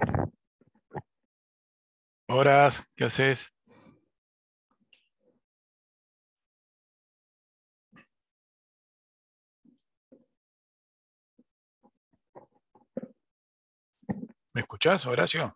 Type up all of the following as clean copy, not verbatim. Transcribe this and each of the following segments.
Horas, ¿qué haces? ¿Me escuchás, Horacio?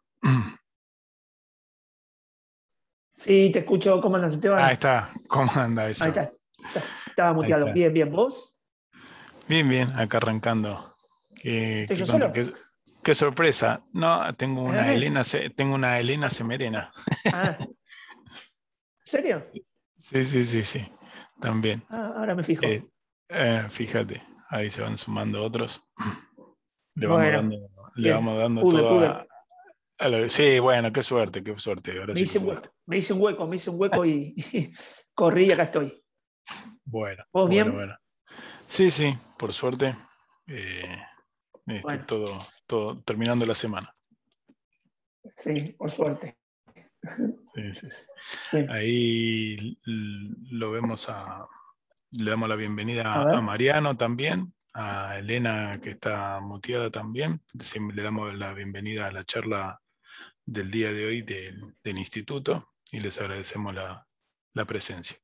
Sí, te escucho. ¿Cómo andas, Ahí Esteban? está. ¿Cómo anda Ahí eso? está. Estaba Ahí muteado. está. Bien, bien. ¿Vos? Bien, bien, acá arrancando. ¿Qué, ¿Estoy qué, yo cont- solo? qué- qué sorpresa? No, tengo una Ah, Elena, tengo una Elena Semerena. ah, ¿en serio? Sí, sí, sí, sí. También. Ah, ahora me fijo. Eh, Fíjate, ahí se van sumando otros. Le vamos Bueno, dando, le bien. vamos dando Pude, todo pude. Sí, bueno, qué suerte, qué suerte. Ahora Me sí que hice un pudiste. hueco. Me hice un hueco y, y corrí y acá estoy. Bueno, ¿Vos bueno, bien? bueno. Sí, sí, por suerte. eh, Bueno, todo terminando la semana. sí, por suerte. Sí, sí, sí. Bien. Ahí le damos la A bienvenida a ver. Mariano también, a Elena que está muteada también. Le damos la bienvenida a la charla del día de hoy del instituto y les agradecemos la presencia.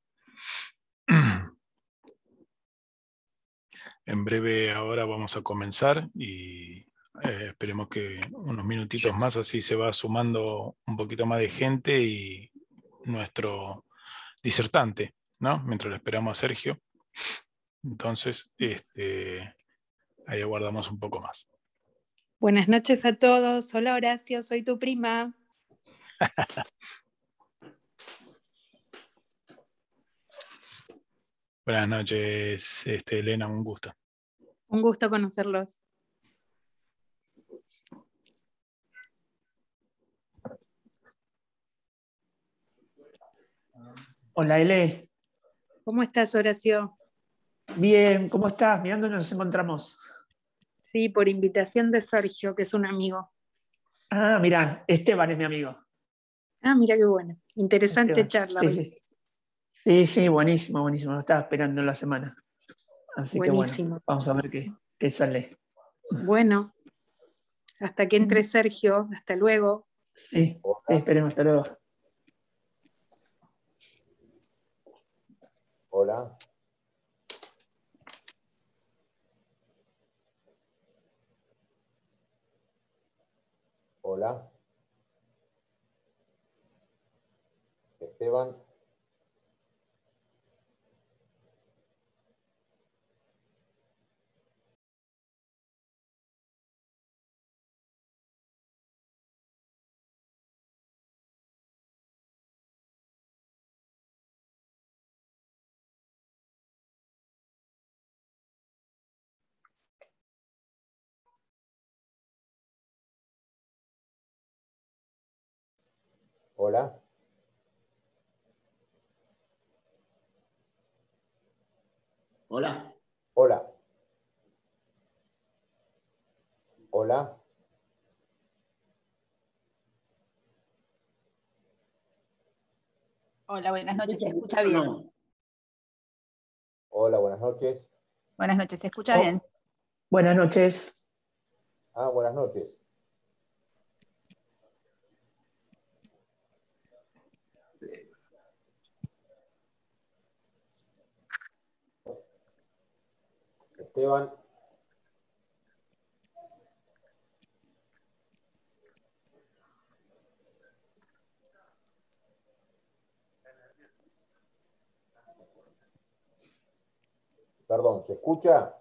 En breve ahora vamos a comenzar y esperemos que unos minutitos más, así se va sumando un poquito más de gente y nuestro disertante, ¿no? Mientras le esperamos a Sergio. Entonces, ahí aguardamos un poco más. Buenas noches a todos. Hola Horacio, soy tu prima. Buenas noches, Elena, un gusto. Un gusto conocerlos. Hola, Ele. ¿Cómo estás, Horacio? Bien, ¿cómo estás? Mirá dónde nos encontramos. Sí, por invitación de Sergio, que es un amigo. Ah, mirá, Esteban es mi amigo. Ah, mira qué bueno. Interesante Esteban. charla Sí, hoy. sí. Sí, sí, buenísimo, buenísimo. Lo estaba esperando en la semana. Así que bueno, Buenísimo. vamos a ver qué sale. Bueno, hasta que entre Sergio, hasta luego. Sí, sí, esperemos, hasta luego. Hola. Hola. Esteban. Hola. Hola. Hola. Hola. Hola, buenas noches, ¿se ¿Me escucha o bien? no? Hola, buenas noches. Buenas noches, ¿se escucha Oh, bien? buenas noches. Buenas noches. Esteban. Perdón, ¿se escucha?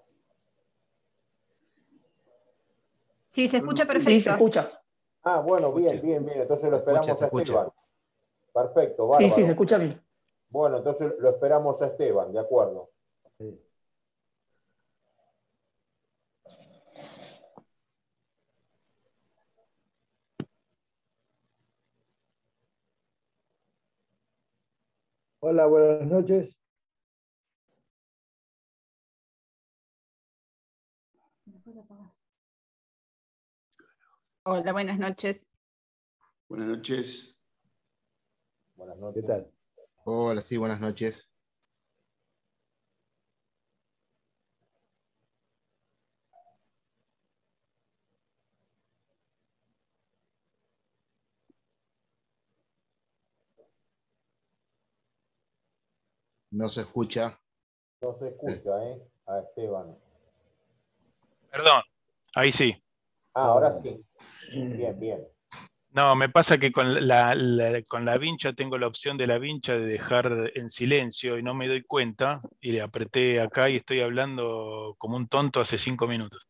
Sí, se Yo no escucha escucho. Sí, se perfecto. escucha. Bueno, bien, Escuche. bien, bien. Entonces lo Se escucha, esperamos se a escucha. Esteban. Perfecto, Sí, sí, se bárbaro. escucha bien. Bueno, entonces lo esperamos a Esteban, de acuerdo. Sí. Hola, buenas noches. Hola, buenas noches. Buenas noches. Buenas ¿Qué noches. tal? Hola, sí, buenas noches. No se escucha. No se escucha, a Esteban. Perdón, ahí sí. Ahora sí. Bien, bien. No, me pasa que con con la vincha tengo la opción de la vincha de dejar en silencio y no me doy cuenta y le apreté acá y estoy hablando como un tonto hace 5 minutos.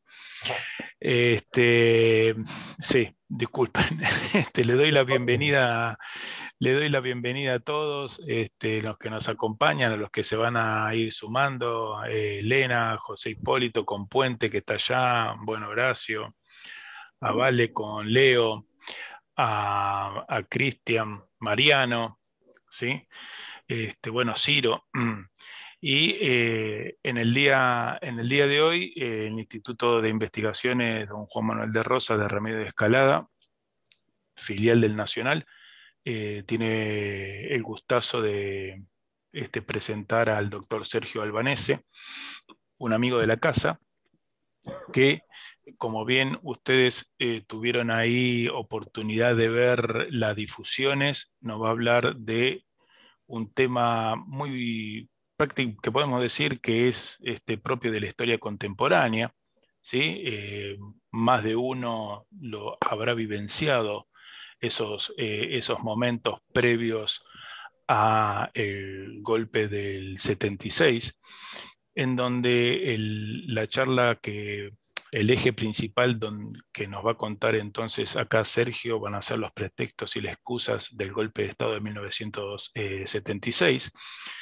Sí, disculpen. Le doy la bienvenida a todos, los que nos acompañan, a los que se van a ir sumando, Elena, José Hipólito con Puente que está allá, bueno, Horacio, a Vale con Leo, a Cristian, Mariano, ¿sí? Bueno, Ciro. Y en el día de hoy, el Instituto de Investigaciones Don Juan Manuel de Rosas de Remedio de Escalada, filial del Nacional, tiene el gustazo de presentar al doctor Sergio Albanese, un amigo de la casa, que como bien ustedes tuvieron ahí oportunidad de ver las difusiones, nos va a hablar de un tema muy práctico, que podemos decir que es propio de la historia contemporánea, ¿sí? Más de uno lo habrá vivenciado esos momentos previos a el golpe del 76, en donde la charla el eje principal que nos va a contar entonces acá Sergio van a ser los pretextos y las excusas del golpe de Estado de 1976.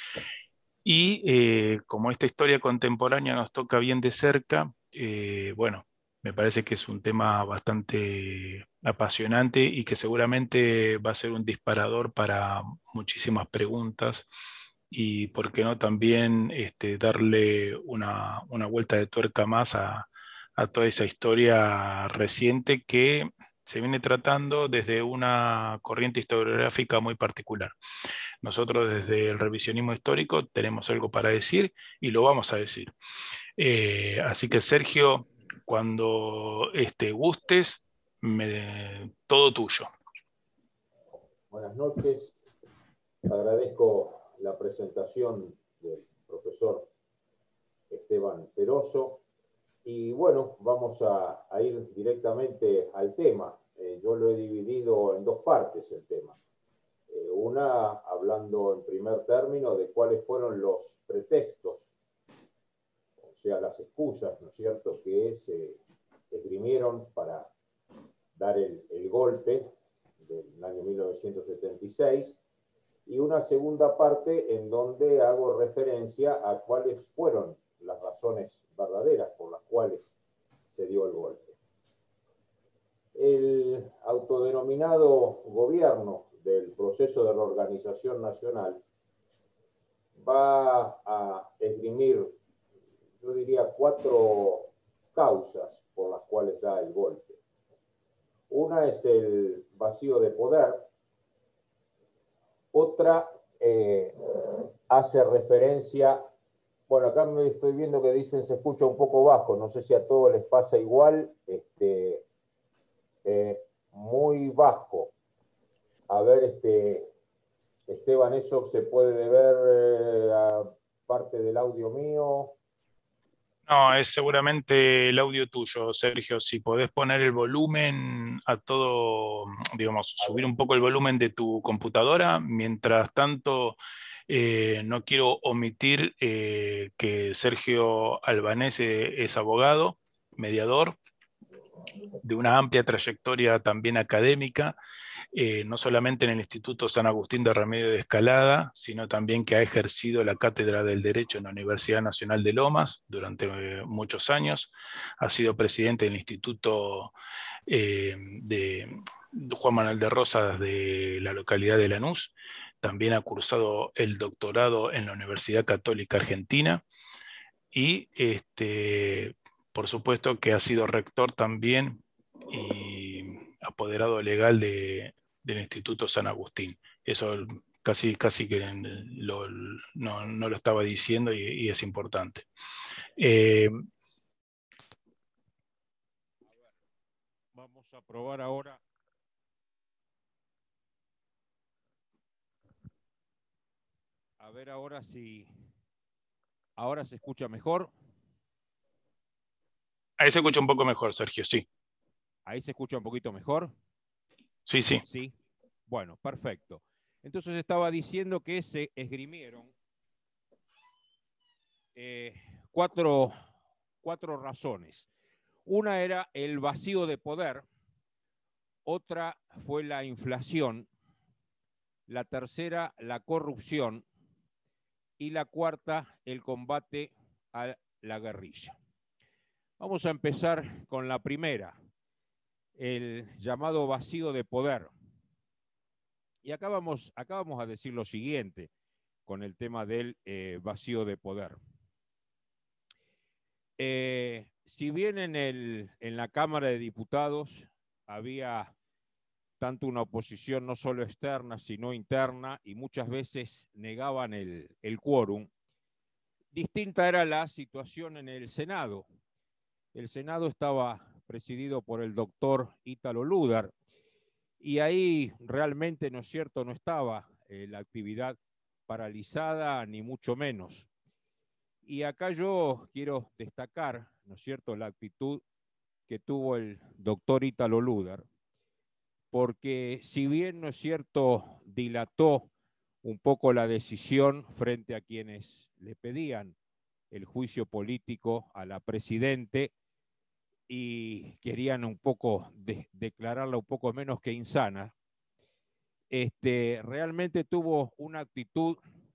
Y como esta historia contemporánea nos toca bien de cerca, bueno, me parece que es un tema bastante apasionante y que seguramente va a ser un disparador para muchísimas preguntas y, por qué no, también darle una vuelta de tuerca más a toda esa historia reciente que se viene tratando desde una corriente historiográfica muy particular. Nosotros desde el revisionismo histórico tenemos algo para decir y lo vamos a decir. Así que Sergio, cuando gustes, todo tuyo. Buenas noches. Agradezco la presentación del profesor Esteban Peroso. Y bueno, vamos a ir directamente al tema. Yo lo he dividido en dos partes el tema. Una, hablando en primer término de cuáles fueron los pretextos, o sea, las excusas, ¿no es cierto?, que se esgrimieron para dar el golpe del año 1976, y una segunda parte en donde hago referencia a cuáles fueron las razones verdaderas por las cuales se dio el golpe. El autodenominado gobierno del proceso de reorganización nacional va a esgrimir, yo diría, 4 causas por las cuales da el golpe. Una es el vacío de poder. Otra hace referencia, bueno, acá me estoy viendo que dicen se escucha un poco bajo, no sé si a todos les pasa igual, muy bajo. A ver, Esteban, ¿eso se puede deber a parte del audio mío? No, es seguramente el audio tuyo, Sergio. Si podés poner el volumen a todo, digamos, subir un poco el volumen de tu computadora. Mientras tanto, no quiero omitir que Sergio Albanese es abogado, mediador, de una amplia trayectoria también académica, no solamente en el Instituto San Agustín de Remedio de Escalada, sino también que ha ejercido la cátedra del Derecho en la Universidad Nacional de Lomas durante muchos años. Ha sido presidente del Instituto de Juan Manuel de Rosas de la localidad de Lanús. También ha cursado el doctorado en la Universidad Católica Argentina y, por supuesto, que ha sido rector también y apoderado legal del Instituto San Agustín. Eso casi que no lo estaba diciendo y es importante. Vamos a probar ahora. A ver ahora si... ¿Ahora se escucha mejor? Ahí se escucha un poco mejor, Sergio, sí. ¿Ahí se escucha un poquito mejor? Sí, sí. Sí. Bueno, perfecto. Entonces estaba diciendo que se esgrimieron cuatro razones. Una era el vacío de poder, otra fue la inflación, la tercera la corrupción y la cuarta el combate a la guerrilla. Vamos a empezar con la primera, el llamado vacío de poder. Y acá vamos a decir lo siguiente con el tema del vacío de poder. Si bien en la Cámara de Diputados había tanto una oposición no solo externa, sino interna, y muchas veces negaban el quórum, distinta era la situación en el Senado. El Senado estaba presidido por el doctor Ítalo Lúdar, y ahí realmente, ¿no es cierto?, no estaba la actividad paralizada, ni mucho menos. Y acá yo quiero destacar, ¿no es cierto?, la actitud que tuvo el doctor Ítalo Lúdar, porque si bien, ¿no es cierto?, dilató un poco la decisión frente a quienes le pedían el juicio político a la presidente y querían un poco declararla un poco menos que insana, realmente tuvo una actitud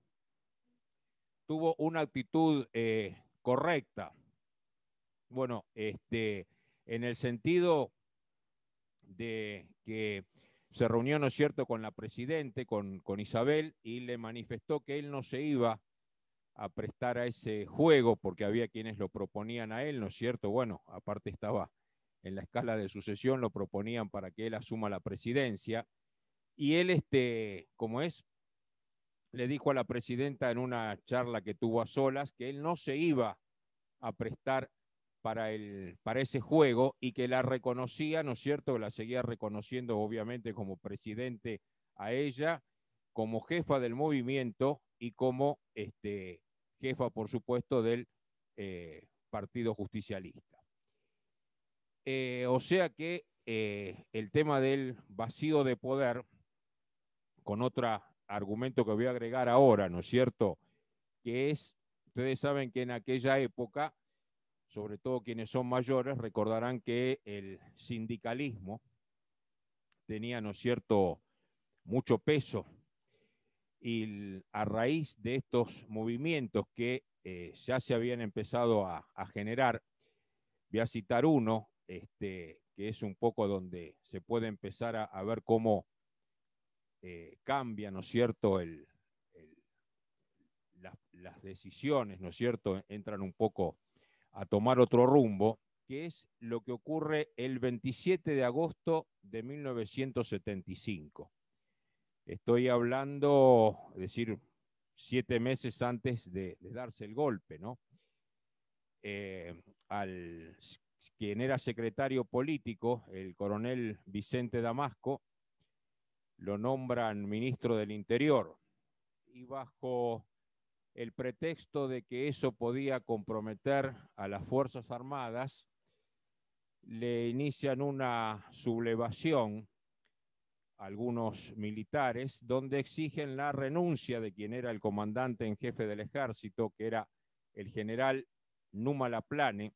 correcta. Bueno, en el sentido de que se reunió, ¿no es cierto?, con la presidente, con Isabel, y le manifestó que él no se iba a prestar a ese juego porque había quienes lo proponían a él, ¿no es cierto? Bueno, aparte estaba en la escala de sucesión, lo proponían para que él asuma la presidencia, y él, como es, le dijo a la presidenta en una charla que tuvo a solas que él no se iba a prestar para ese juego y que la reconocía, ¿no es cierto?, la seguía reconociendo obviamente como presidente a ella, como jefa del movimiento y como jefa, por supuesto, del Partido Justicialista. O sea que el tema del vacío de poder, con otro argumento que voy a agregar ahora, ¿no es cierto?, que es, ustedes saben que en aquella época, sobre todo quienes son mayores, recordarán que el sindicalismo tenía, ¿no es cierto?, mucho peso, y a raíz de estos movimientos que ya se habían empezado a generar, voy a citar uno, que es un poco donde se puede empezar a ver cómo cambia, ¿no es cierto?, las decisiones, ¿no es cierto?, entran un poco a tomar otro rumbo, que es lo que ocurre el 27 de agosto de 1975. Estoy hablando, es decir, 7 meses antes de darse el golpe, ¿no? Quien era secretario político, el coronel Vicente Damasco, lo nombran ministro del Interior, y bajo el pretexto de que eso podía comprometer a las Fuerzas Armadas, le inician una sublevación a algunos militares, donde exigen la renuncia de quien era el comandante en jefe del ejército, que era el general Numa Laplane,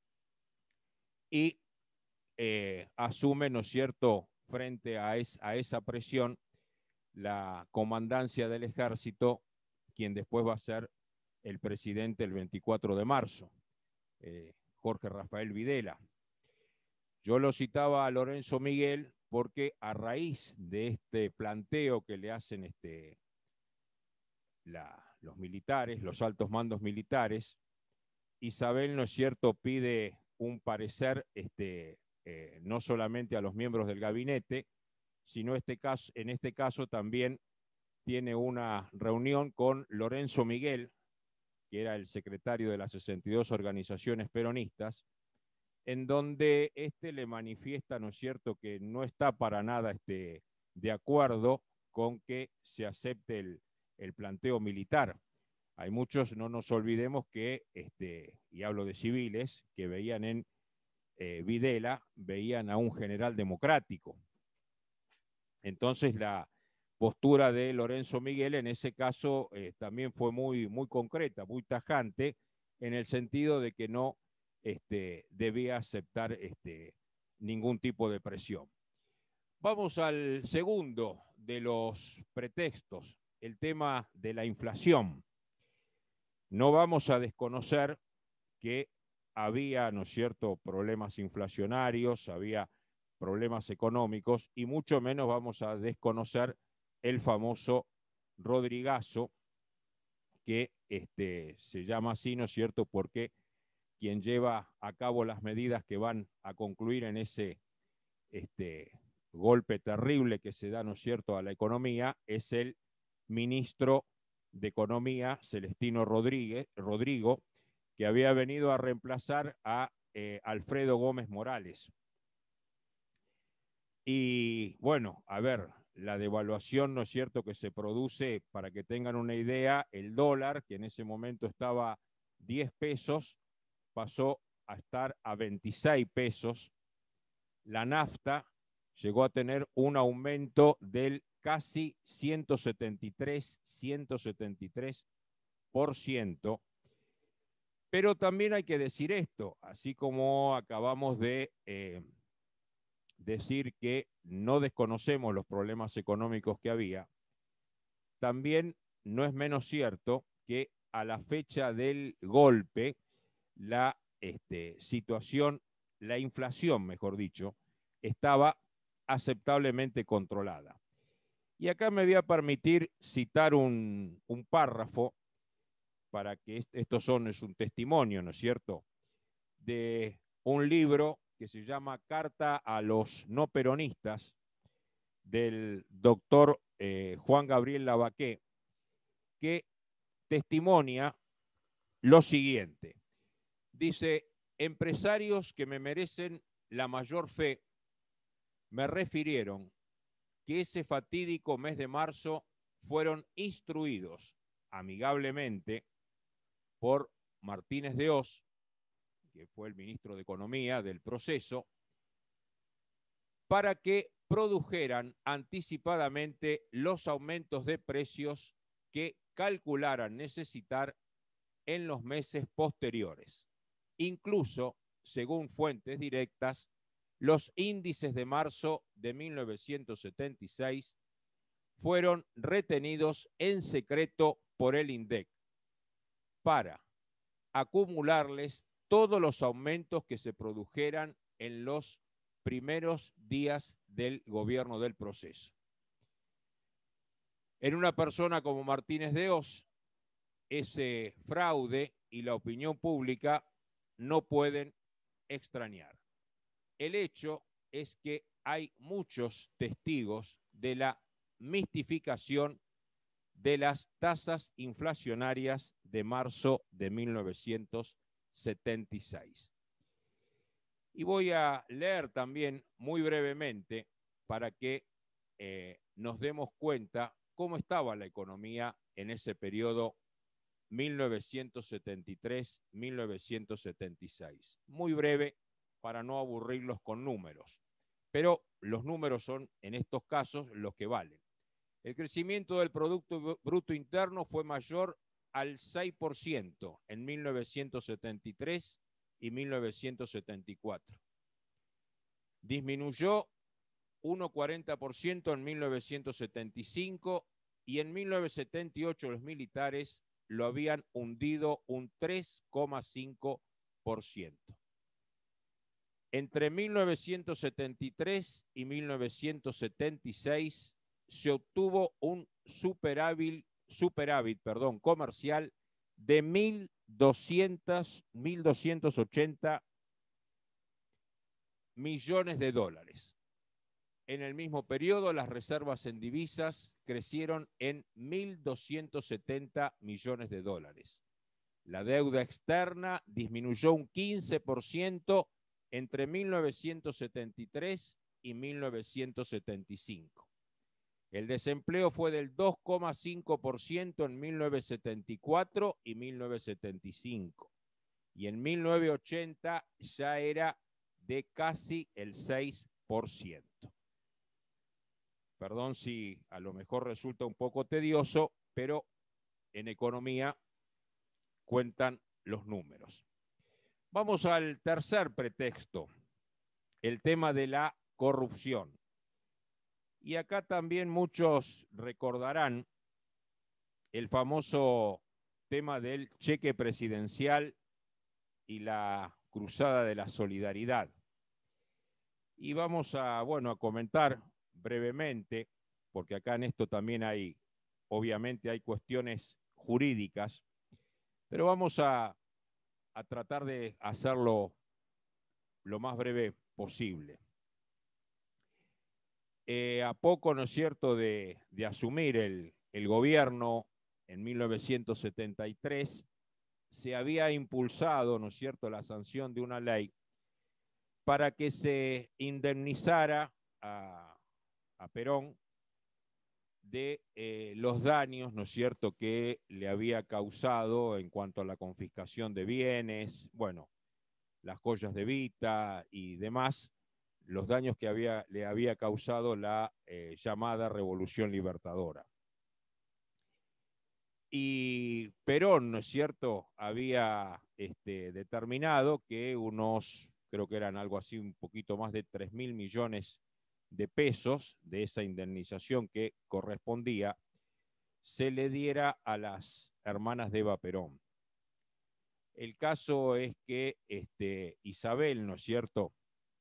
y asume, ¿no es cierto?, frente a esa presión, la comandancia del ejército, quien después va a ser el presidente el 24 de marzo, Jorge Rafael Videla. Yo lo citaba a Lorenzo Miguel porque a raíz de este planteo que le hacen los militares, los altos mandos militares, Isabel, ¿no es cierto?, pide un parecer no solamente a los miembros del gabinete, sino en este caso también tiene una reunión con Lorenzo Miguel, que era el secretario de las 62 organizaciones peronistas, en donde le manifiesta, ¿no es cierto?, que no está para nada de acuerdo con que se acepte el planteo militar. Hay muchos, no nos olvidemos que, y hablo de civiles, que veían en Videla, veían a un general democrático. Entonces la postura de Lorenzo Miguel en ese caso también fue muy concreta, muy tajante, en el sentido de que no debía aceptar ningún tipo de presión. Vamos al segundo de los pretextos, el tema de la inflación. No vamos a desconocer que había, ¿no es cierto?, problemas inflacionarios, había problemas económicos, y mucho menos vamos a desconocer el famoso Rodrigazo, que se llama así, ¿no es cierto?, porque quien lleva a cabo las medidas que van a concluir en ese golpe terrible que se da, ¿no es cierto?, a la economía, es el ministro de Economía, Celestino Rodrigo, que había venido a reemplazar a Alfredo Gómez Morales. Y bueno, a ver, la devaluación, ¿no es cierto?, que se produce, para que tengan una idea, el dólar, que en ese momento estaba 10 pesos, pasó a estar a 26 pesos. La nafta llegó a tener un aumento del casi 173%. Pero también hay que decir esto, así como acabamos de decir que no desconocemos los problemas económicos que había, también no es menos cierto que a la fecha del golpe, la situación, la inflación, mejor dicho, estaba aceptablemente controlada. Y acá me voy a permitir citar un párrafo, para que es un testimonio, ¿no es cierto?, de un libro que se llama Carta a los no peronistas, del doctor Juan Gabriel Lavaqué, que testimonia lo siguiente. Dice: empresarios que me merecen la mayor fe me refirieron que ese fatídico mes de marzo fueron instruidos amigablemente por Martínez de Oz, que fue el ministro de Economía del proceso, para que produjeran anticipadamente los aumentos de precios que calcularan necesitar en los meses posteriores. Incluso, según fuentes directas, los índices de marzo de 1976 fueron retenidos en secreto por el INDEC para acumularles todos los aumentos que se produjeran en los primeros días del gobierno del proceso. En una persona como Martínez de Oz, ese fraude y la opinión pública no pueden extrañar. El hecho es que hay muchos testigos de la mistificación de las tasas inflacionarias de marzo de 1976. Y voy a leer también muy brevemente para que nos demos cuenta cómo estaba la economía en ese periodo 1973-1976. Muy breve para no aburrirlos con números, pero los números son en estos casos los que valen. El crecimiento del Producto Bruto Interno fue mayor al 6% en 1973 y 1974. Disminuyó 1,40% en 1975 y en 1978 los militares lo habían hundido un 3,5%. Entre 1973 y 1976 se obtuvo un superávit comercial de 1.280 millones de dólares. En el mismo periodo, las reservas en divisas crecieron en 1.270 millones de dólares. La deuda externa disminuyó un 15% entre 1973 y 1975. El desempleo fue del 2,5% en 1974 y 1975. Y en 1980 ya era de casi el 6%. Perdón si a lo mejor resulta un poco tedioso, pero en economía cuentan los números. Vamos al tercer pretexto, el tema de la corrupción. Y acá también muchos recordarán el famoso tema del cheque presidencial y la cruzada de la solidaridad. Y vamos a, bueno, a comentar brevemente, porque acá en esto también hay, obviamente hay cuestiones jurídicas, pero vamos a tratar de hacerlo lo más breve posible. A poco, ¿no es cierto?, de asumir el gobierno en 1973, se había impulsado, ¿no es cierto?, la sanción de una ley para que se indemnizara a Perón de los daños, ¿no es cierto?, que le había causado en cuanto a la confiscación de bienes, bueno, las joyas de Evita y demás, los daños que le había causado la llamada Revolución Libertadora. Y Perón, ¿no es cierto?, había determinado que unos, creo que eran algo así, un poquito más de 3.000 millones de pesos de esa indemnización que correspondía, se le diera a las hermanas de Eva Perón. El caso es que Isabel, ¿no es cierto?,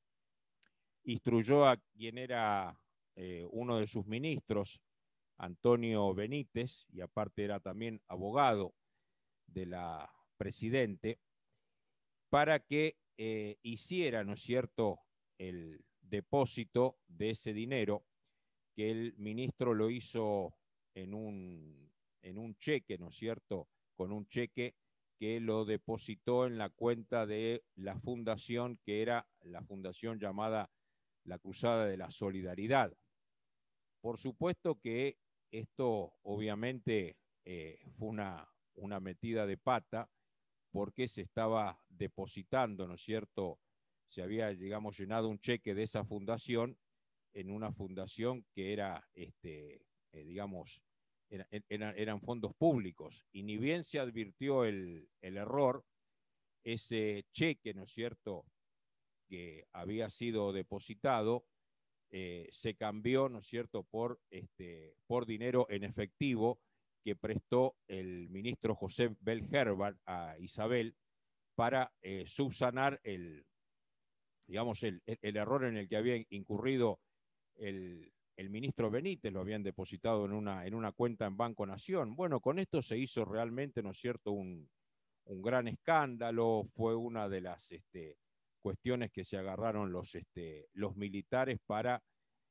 instruyó a quien era uno de sus ministros, Antonio Benítez, y aparte era también abogado de la presidente, para que hiciera, ¿no es cierto?, el depósito de ese dinero, que el ministro lo hizo en un cheque, ¿no es cierto?, con un cheque que lo depositó en la cuenta de la fundación, que era la fundación llamada la Cruzada de la Solidaridad. Por supuesto que esto obviamente fue una metida de pata, porque se estaba depositando, ¿no es cierto?, se había, digamos, llenado un cheque de esa fundación en una fundación que era, digamos, eran fondos públicos, y ni bien se advirtió el error, ese cheque, ¿no es cierto?, que había sido depositado, se cambió, ¿no es cierto?, por dinero en efectivo que prestó el ministro José Bell Herbert a Isabel para subsanar digamos, el error en el que había incurrido el ministro Benítez. Lo habían depositado en una cuenta en Banco Nación. Bueno, con esto se hizo realmente, ¿no es cierto?, un gran escándalo. Fue una de las cuestiones que se agarraron los militares para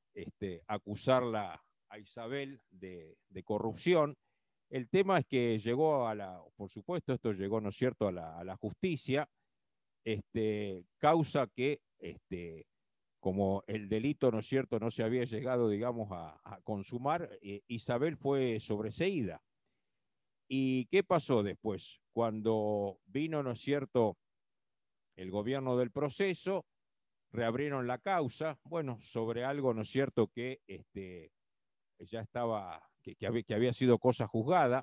acusarla a Isabel de corrupción. El tema es que llegó por supuesto, esto llegó, ¿no es cierto?, a la justicia, causa que, como el delito, ¿no es cierto?, no se había llegado, digamos, a consumar, Isabel fue sobreseída. ¿Y qué pasó después? Cuando vino, ¿no es cierto?, el gobierno del proceso, reabrieron la causa, bueno, sobre algo, ¿no es cierto?, que ya estaba, que había sido cosa juzgada,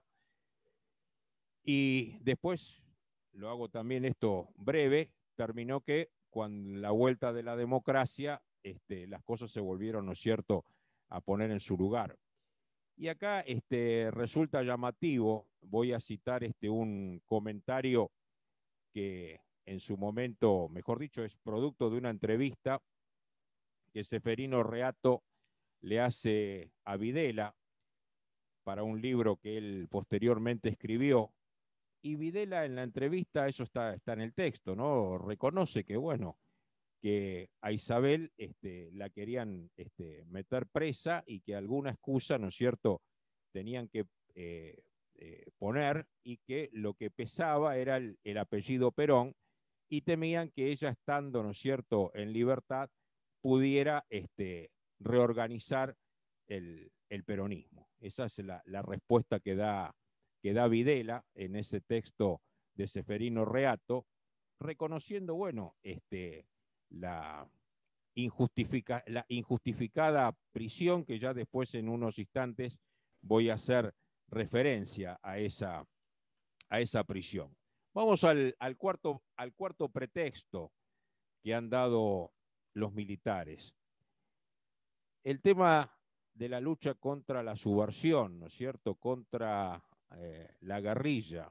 y después, lo hago también esto breve, terminó que con la vuelta de la democracia, las cosas se volvieron, ¿no es cierto?, a poner en su lugar. Y acá resulta llamativo, voy a citar un comentario que en su momento, mejor dicho, es producto de una entrevista que Seferino Reato le hace a Videla para un libro que él posteriormente escribió. Y Videla en la entrevista, eso está en el texto, ¿no?, reconoce que, bueno, que a Isabel la querían meter presa y que alguna excusa, ¿no es cierto?, tenían que poner, y que lo que pesaba era el apellido Perón, y temían que ella, estando, ¿no es cierto?, en libertad, pudiera reorganizar el peronismo. Esa es la respuesta que da Videla en ese texto de Ceferino Reato, reconociendo, bueno, la injustificada prisión, que ya después en unos instantes voy a hacer referencia a esa prisión. Vamos al cuarto pretexto que han dado los militares. El tema de la lucha contra la subversión, ¿no es cierto?, contra la guerrilla.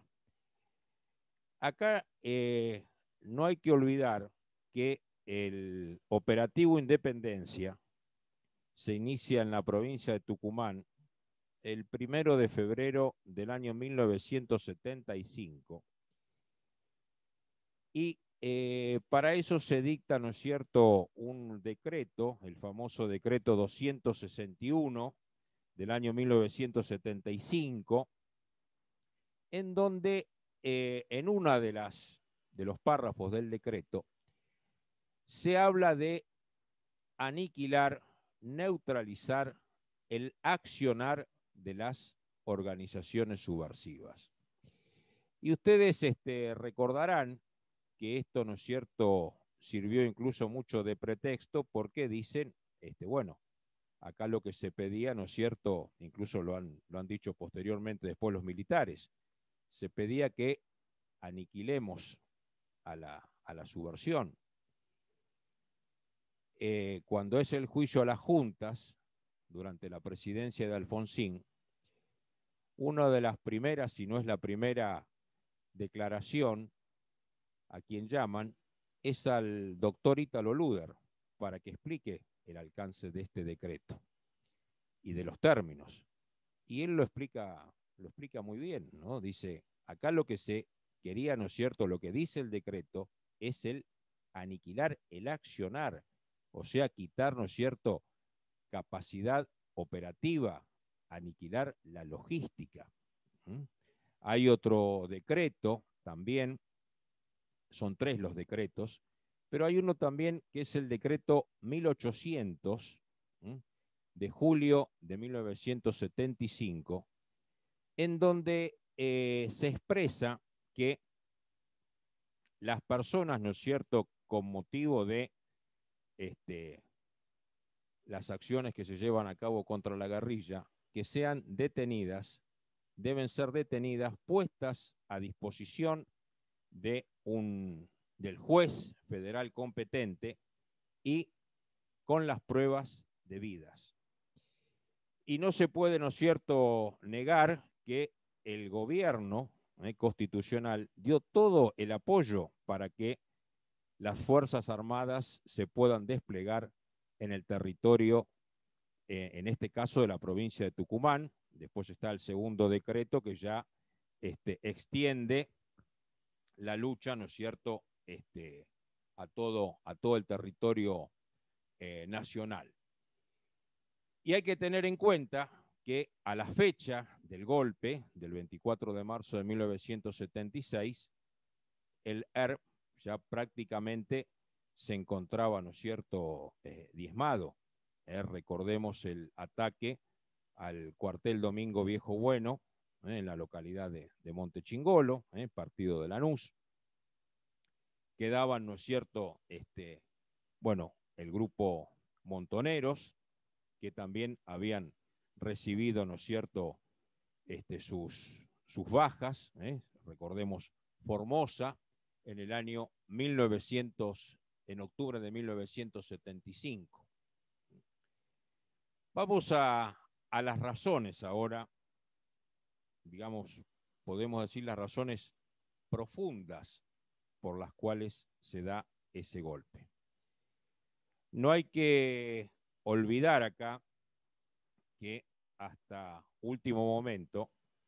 Acá no hay que olvidar que el operativo Independencia se inicia en la provincia de Tucumán el 1 de febrero del año 1975. Y para eso se dicta, ¿no es cierto?, un decreto, el famoso decreto 261 del año 1975, en donde en una de los párrafos del decreto se habla de aniquilar, neutralizar el accionar de las organizaciones subversivas. Y ustedes recordarán que esto, ¿no es cierto?, sirvió incluso mucho de pretexto, porque dicen, bueno, acá lo que se pedía, ¿no es cierto?, incluso lo han dicho posteriormente después los militares, se pedía que aniquilemos a la subversión. Cuando es el juicio a las juntas, durante la presidencia de Alfonsín, una de las primeras, si no es la primera declaración a quien llaman, es al doctor Ítalo Luder, para que explique el alcance de este decreto y de los términos. Y él lo explica muy bien, ¿no? Dice, acá lo que se quería, ¿no es cierto?, lo que dice el decreto es el aniquilar el accionar, o sea, quitar, ¿no es cierto?, capacidad operativa, aniquilar la logística. Hay otro decreto también, son 3 los decretos, pero hay uno también que es el decreto 1800 de julio de 1975, en donde se expresa que las personas, ¿no es cierto?, con motivo de las acciones que se llevan a cabo contra la guerrilla, que sean detenidas, deben ser detenidas, puestas a disposición del juez federal competente y con las pruebas debidas. Y no se puede, ¿no es cierto?, negar que el gobierno constitucional dio todo el apoyo para que las Fuerzas Armadas se puedan desplegar en el territorio, en este caso de la provincia de Tucumán. Después está el segundo decreto que ya extiende la lucha, ¿no es cierto?, a todo el territorio nacional. Y hay que tener en cuenta que a la fecha del golpe, del 24 de marzo de 1976, el ERP ya prácticamente se encontraba, ¿no es cierto?, diezmado. Recordemos el ataque al cuartel Domingo Viejo Bueno, en la localidad de Montechingolo, partido de Lanús. Quedaban, ¿no es cierto?, bueno, el grupo Montoneros, que también habían recibido, ¿no es cierto?, sus bajas. Recordemos Formosa en el año 1900, en octubre de 1975. Vamos a las razones ahora, digamos, podemos decir las razones profundas por las cuales se da ese golpe. No hay que olvidar acá que hasta último momento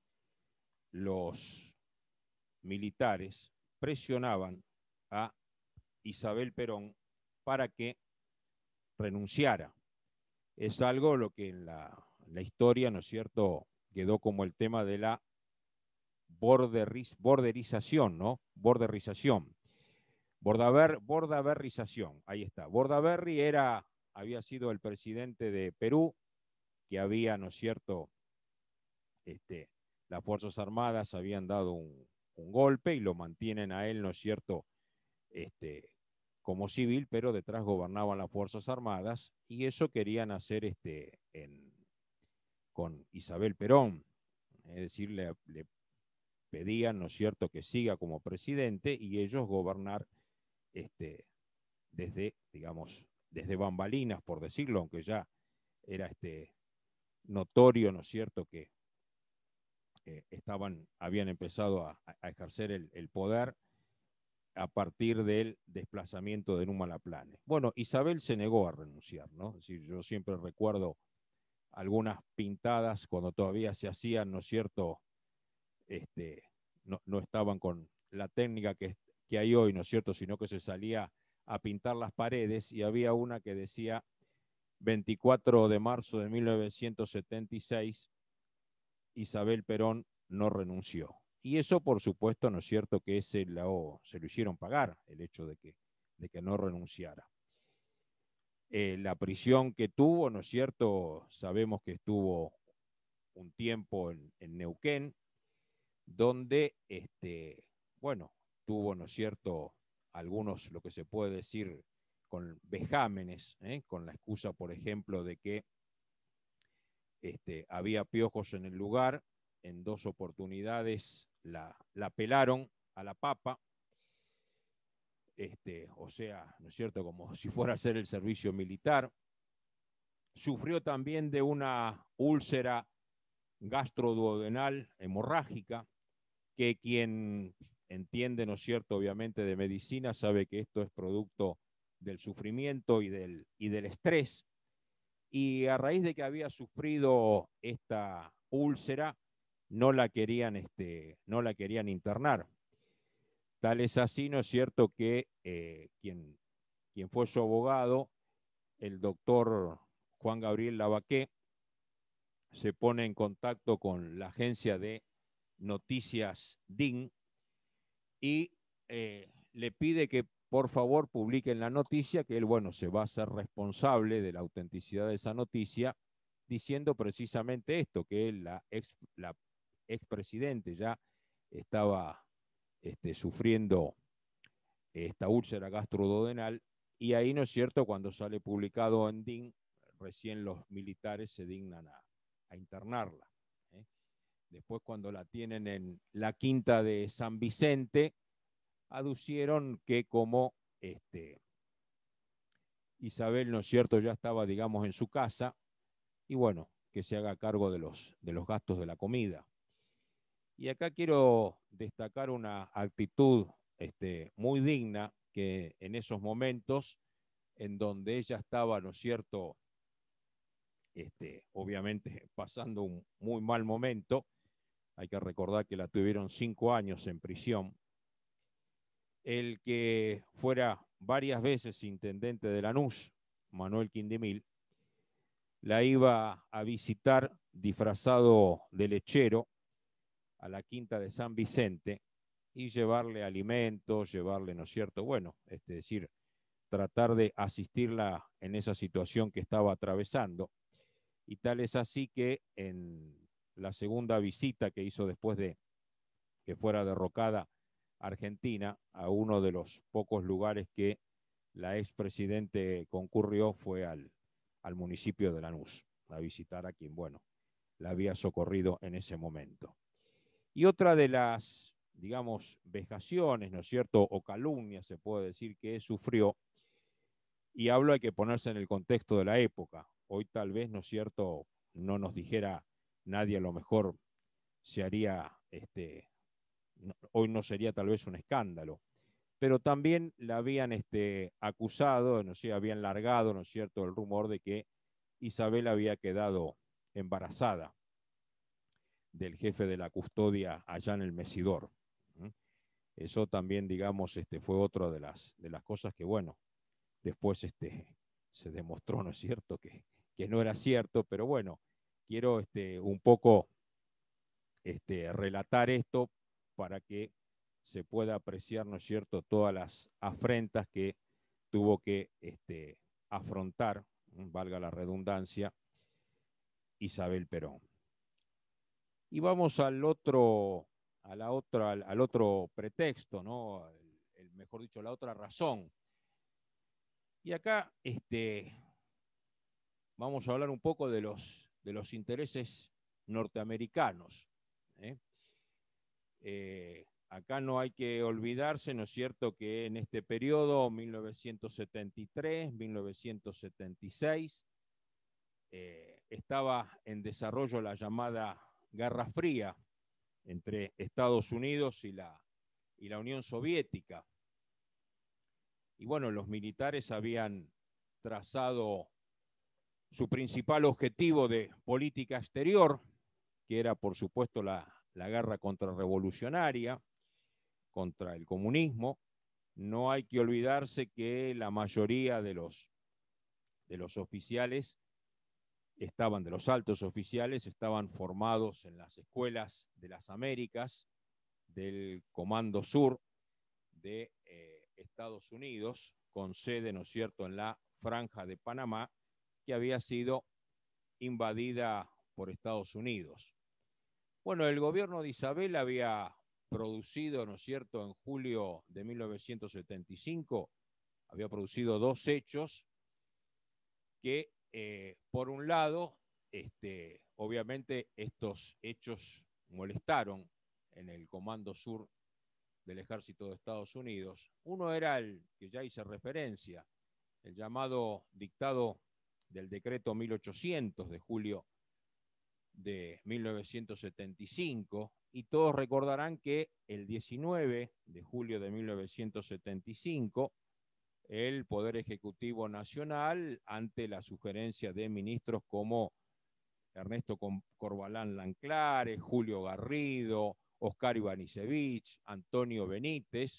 los militares presionaban a Isabel Perón para que renunciara. Es algo lo que en la historia, ¿no es cierto?, quedó como el tema de la borderización, ¿no? Bordaberrización, ahí está. Bordaberry había sido el presidente de Perú que había, ¿no es cierto?, las Fuerzas Armadas habían dado un golpe y lo mantienen a él, ¿no es cierto?, como civil, pero detrás gobernaban las Fuerzas Armadas, y eso querían hacer con Isabel Perón, es decir, le pedían, ¿no es cierto?, que siga como presidente y ellos gobernar desde, digamos, desde bambalinas, por decirlo, aunque ya era notorio, ¿no es cierto?, que habían empezado a ejercer el poder a partir del desplazamiento de Numa Laplane. Bueno, Isabel se negó a renunciar, ¿no? Es decir, yo siempre recuerdo algunas pintadas cuando todavía se hacían, ¿no es cierto?, no estaban con la técnica que hay hoy, ¿no es cierto?, sino que se salía a pintar las paredes, y había una que decía 24 de marzo de 1976, Isabel Perón no renunció. Y eso, por supuesto, ¿no es cierto?, que se lo hicieron pagar, el hecho de que no renunciara. La prisión que tuvo, ¿no es cierto?, sabemos que estuvo un tiempo en Neuquén, donde, bueno, tuvo, ¿no es cierto?, algunos, lo que se puede decir, con vejámenes, con la excusa, por ejemplo, de que había piojos en el lugar. En 2 oportunidades la pelaron a la papa, o sea, ¿no es cierto?, como si fuera a hacer el servicio militar. Sufrió también de una úlcera gastroduodenal hemorrágica, que quien entiende, ¿no es cierto?, obviamente de medicina, sabe que esto es producto del sufrimiento y del estrés. Y a raíz de que había sufrido esta úlcera, no la querían internar. Tal es así, ¿no es cierto?, que quien fue su abogado, el doctor Juan Gabriel Lavaqué, se pone en contacto con la agencia de noticias DIN y le pide que por favor publiquen la noticia, que él, bueno, se va a hacer responsable de la autenticidad de esa noticia, diciendo precisamente esto, que la expresidente ya estaba sufriendo esta úlcera gastroduodenal, y ahí, ¿no es cierto?, cuando sale publicado en DIN, recién los militares se dignan a internarla. Después, cuando la tienen en la quinta de San Vicente, aducieron que como Isabel, ¿no es cierto?, ya estaba, digamos, en su casa, y bueno, que se haga cargo de los gastos de la comida. Y acá quiero destacar una actitud muy digna, que en esos momentos en donde ella estaba, ¿no es cierto?, obviamente pasando un muy mal momento. Hay que recordar que la tuvieron 5 años en prisión. El que fuera varias veces intendente de Lanús, Manuel Quindimil, la iba a visitar disfrazado de lechero a la quinta de San Vicente y llevarle alimentos, llevarle, ¿no es cierto?, bueno, es decir, tratar de asistirla en esa situación que estaba atravesando. Y tal es así que en la segunda visita que hizo después de que fuera derrocada Argentina, a uno de los pocos lugares que la expresidente concurrió fue al municipio de Lanús, a visitar a quien, bueno, la había socorrido en ese momento. Y otra de las, digamos, vejaciones, ¿no es cierto?, o calumnias, se puede decir, que sufrió, y hablo, hay que ponerse en el contexto de la época. Hoy tal vez, ¿no es cierto?, no nos dijera nadie, a lo mejor se haría, hoy no sería tal vez un escándalo, pero también la habían acusado, no sé, habían largado, ¿no es cierto?, el rumor de que Isabel había quedado embarazada del jefe de la custodia allá en el Mesidor. Eso también, digamos, fue otra de las cosas que, bueno, después se demostró, ¿no es cierto?, que no era cierto, pero bueno, quiero un poco relatar esto para que se pueda apreciar, ¿no es cierto?, todas las afrentas que tuvo que afrontar, valga la redundancia, Isabel Perón. Y vamos al otro pretexto, ¿no? Mejor dicho, la otra razón. Y acá vamos a hablar un poco de los intereses norteamericanos. Acá no hay que olvidarse, ¿no es cierto?, que en este periodo, 1973, 1976, estaba en desarrollo la llamada Guerra Fría entre Estados Unidos y la Unión Soviética. Y bueno, los militares habían trazado su principal objetivo de política exterior, que era, por supuesto, la guerra contrarrevolucionaria, contra el comunismo. No hay que olvidarse que la mayoría de los oficiales de los altos oficiales, estaban formados en las escuelas de las Américas, del Comando Sur de Estados Unidos, con sede, ¿no es cierto?, en la Franja de Panamá, que había sido invadida por Estados Unidos. Bueno, el gobierno de Isabel había producido, ¿no es cierto?, en julio de 1975, había producido dos hechos que, por un lado, obviamente estos hechos molestaron en el Comando Sur del Ejército de Estados Unidos. Uno era el que ya hice referencia, el llamado dictado del decreto 1800 de julio de 1975, y todos recordarán que el 19 de julio de 1975, el Poder Ejecutivo Nacional, ante la sugerencia de ministros como Ernesto Corbalán Lanclares, Julio Garrido, Oscar Ivanišević, Antonio Benítez,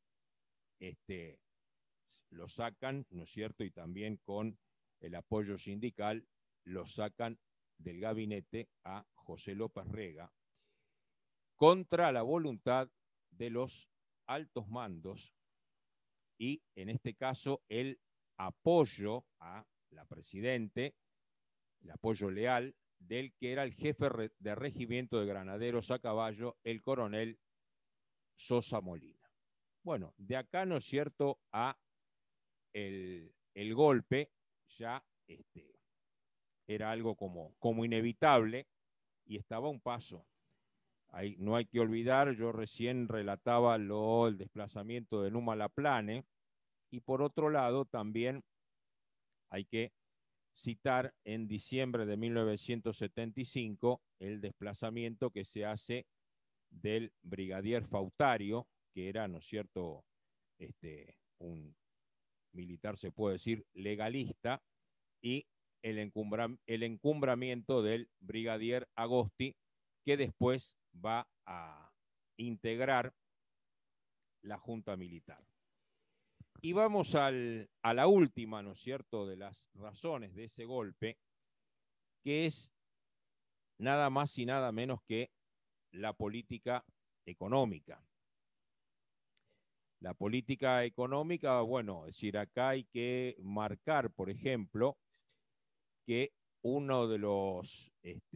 lo sacan, ¿no es cierto?, y también con el apoyo sindical, lo sacan del gabinete a José López Rega, contra la voluntad de los altos mandos, y en este caso el apoyo a la presidente, el apoyo leal del que era el jefe de regimiento de granaderos a caballo, el coronel Sosa Molina. Bueno, de acá, ¿no es cierto?, a el golpe ya era algo como inevitable y estaba a un paso. Ahí no hay que olvidar, yo recién relataba el desplazamiento de Numa Laplane, y por otro lado también hay que citar en diciembre de 1975 el desplazamiento que se hace del brigadier Fautario, que era, ¿no es cierto?, un militar, se puede decir, legalista, y el encumbramiento del brigadier Agosti, que después va a integrar la Junta Militar. Y vamos a la última, ¿no es cierto?, de las razones de ese golpe, que es nada más y nada menos que la política económica. La política económica, bueno, es decir, acá hay que marcar, por ejemplo, que uno de los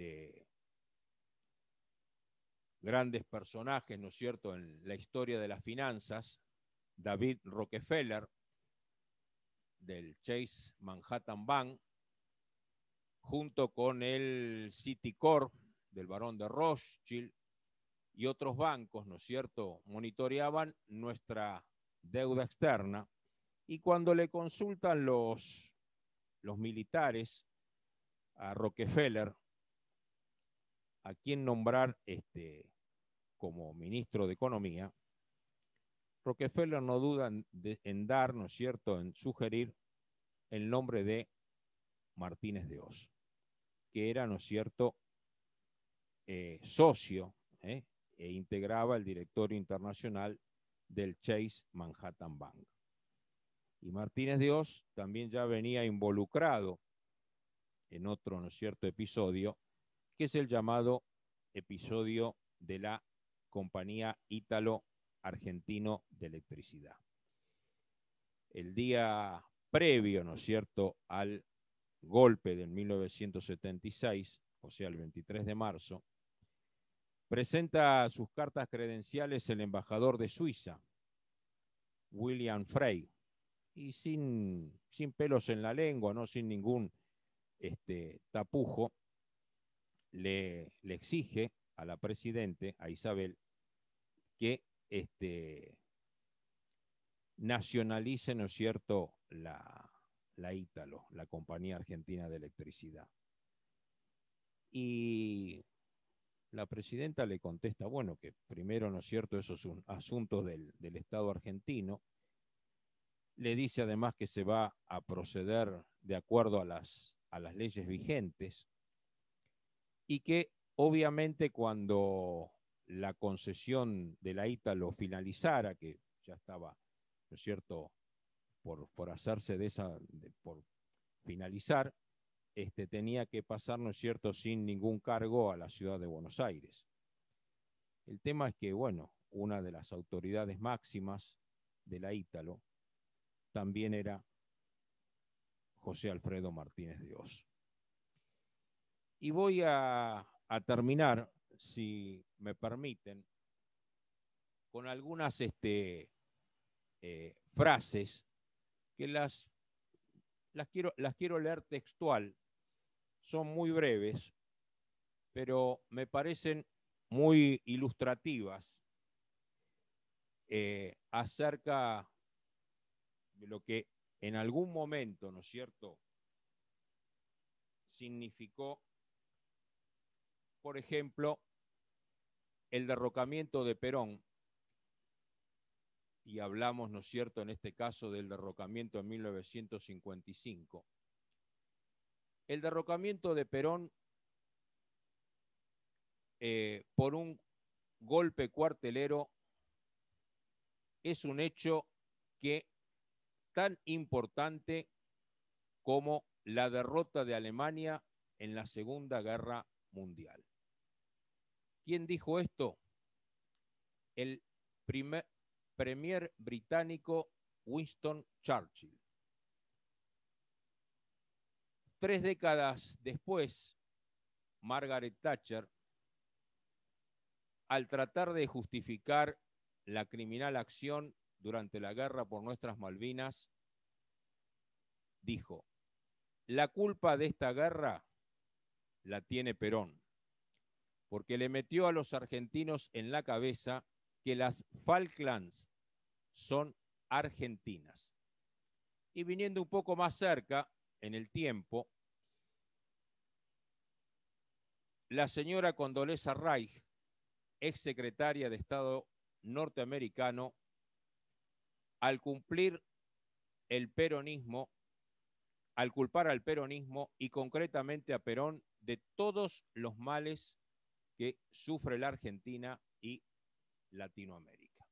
grandes personajes, ¿no es cierto?, en la historia de las finanzas, David Rockefeller, del Chase Manhattan Bank, junto con el Citicorp del barón de Rothschild y otros bancos, ¿no es cierto?, monitoreaban nuestra deuda externa, y cuando le consultan los militares a Rockefeller a quién nombrar como ministro de Economía, Rockefeller no duda en dar, ¿no es cierto?, en sugerir el nombre de Martínez de Oz, que era, ¿no es cierto?, socio e integraba el directorio internacional del Chase Manhattan Bank. Y Martínez de Oz también ya venía involucrado en otro, ¿no es cierto?, episodio, que es el llamado episodio de la Compañía Ítalo-Argentino de Electricidad. El día previo, ¿no es cierto?, al golpe del 1976, o sea, el 23 de marzo, presenta sus cartas credenciales el embajador de Suiza, William Frey, y sin pelos en la lengua, ¿no? Sin ningún tapujo, le exige a la presidente, a Isabel, que nacionalice, ¿no es cierto?, la Ítalo, la Compañía Argentina de Electricidad. Y la presidenta le contesta, bueno, que primero, ¿no es cierto?, eso es un asunto del Estado argentino. Le dice además que se va a proceder de acuerdo a las leyes vigentes y que obviamente cuando la concesión de la Ítalo finalizara, que ya estaba, ¿no es cierto?, por hacerse por finalizar, tenía que pasar, ¿no es cierto?, sin ningún cargo a la ciudad de Buenos Aires. El tema es que, bueno, una de las autoridades máximas de la Ítalo también era José Alfredo Martínez de Oz. Y voy a terminar, si me permiten, con algunas frases que las quiero leer textual. Son muy breves, pero me parecen muy ilustrativas acerca de lo que en algún momento, ¿no es cierto?, significó, por ejemplo, el derrocamiento de Perón, y hablamos, ¿no es cierto?, en este caso del derrocamiento en 1955. El derrocamiento de Perón por un golpe cuartelero es un hecho que tan importante como la derrota de Alemania en la Segunda Guerra Mundial. ¿Quién dijo esto? El premier británico Winston Churchill. 3 décadas después, Margaret Thatcher, al tratar de justificar la criminal acción durante la guerra por nuestras Malvinas, dijo: la culpa de esta guerra la tiene Perón, porque le metió a los argentinos en la cabeza que las Falklands son argentinas. Y viniendo un poco más cerca en el tiempo, la señora Condoleezza Rice, ex secretaria de Estado norteamericano, al culpar al peronismo y concretamente a Perón de todos los males que sufre la Argentina y Latinoamérica.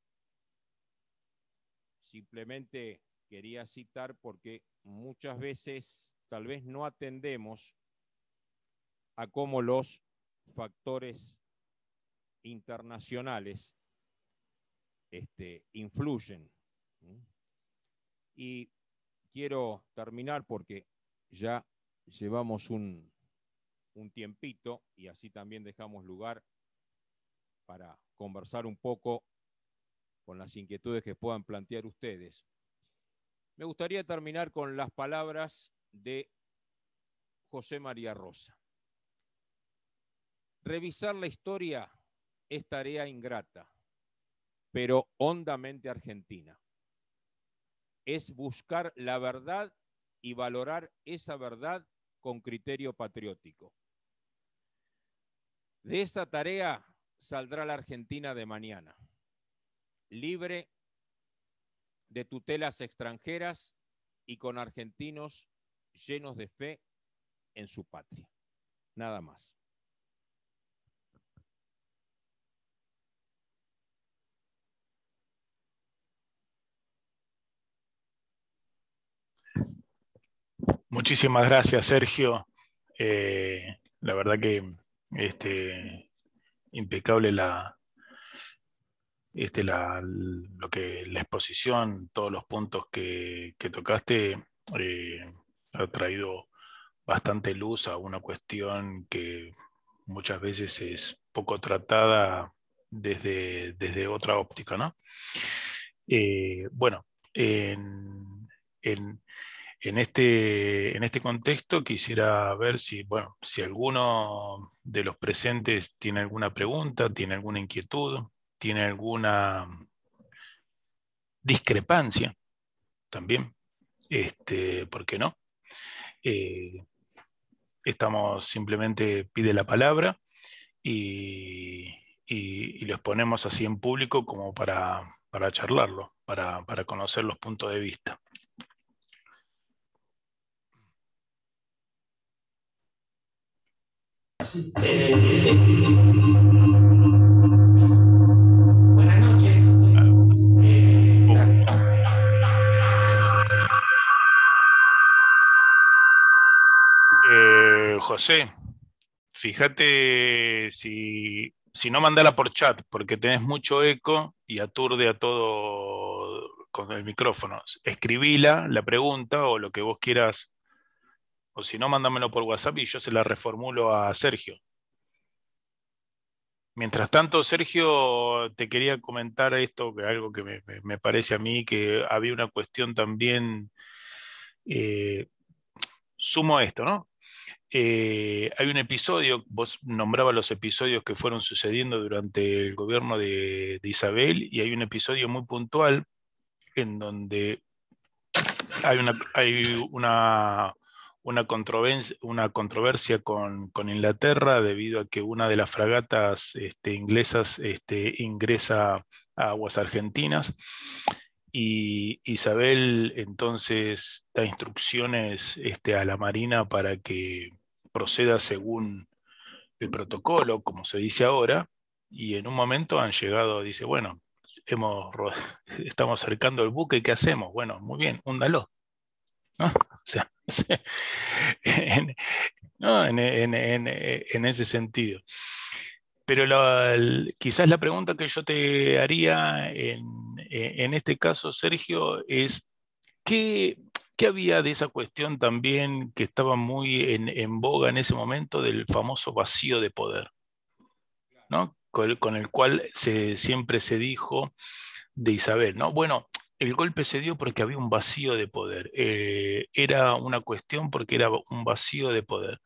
Simplemente quería citar porque muchas veces tal vez no atendemos a cómo los factores internacionales influyen. Y quiero terminar porque ya llevamos un tiempito y así también dejamos lugar para conversar un poco con las inquietudes que puedan plantear ustedes. Me gustaría terminar con las palabras de José María Rosa. Revisar la historia es tarea ingrata, pero hondamente argentina. Es buscar la verdad y valorar esa verdad con criterio patriótico. De esa tarea saldrá la Argentina de mañana, libre de tutelas extranjeras y con argentinos llenos de fe en su patria. Nada más. Muchísimas gracias, Sergio. La verdad que impecable la exposición, todos los puntos que tocaste, ha traído bastante luz a una cuestión que muchas veces es poco tratada desde otra óptica, ¿no? Bueno, en, en este contexto quisiera ver si, bueno, si alguno de los presentes tiene alguna pregunta, tiene alguna inquietud, tiene alguna discrepancia también, ¿por qué no? Eh, Estamos simplemente pide la palabra y, y lo exponemos así en público como para charlarlo, para conocer los puntos de vista. Buenas noches. José, fíjate si no mandala por chat, porque tenés mucho eco y aturde a todo con el micrófono. Escribila la pregunta o lo que vos quieras, o si no, mándamelo por WhatsApp y yo se la reformulo a Sergio. Mientras tanto, Sergio, te quería comentar esto, que algo que me parece a mí que había una cuestión también, sumo a esto, ¿no? Hay un episodio, vos nombrabas los episodios que fueron sucediendo durante el gobierno de Isabel, y hay un episodio muy puntual en donde una controversia con Inglaterra debido a que una de las fragatas inglesas ingresa a aguas argentinas y Isabel entonces da instrucciones a la Marina para que proceda según el protocolo, como se dice ahora, y en un momento han llegado, dice, bueno, estamos cercando el buque, ¿qué hacemos? Bueno, muy bien, húndalo, ¿no? O sea, en, ¿no? En ese sentido. Pero quizás la pregunta que yo te haría en este caso, Sergio, es ¿qué, qué había de esa cuestión también que estaba muy en boga en ese momento del famoso vacío de poder, ¿no? Con el cual siempre se dijo de Isabel, ¿no? Bueno, el golpe se dio porque había un vacío de poder. Era una cuestión porque era un vacío de poder.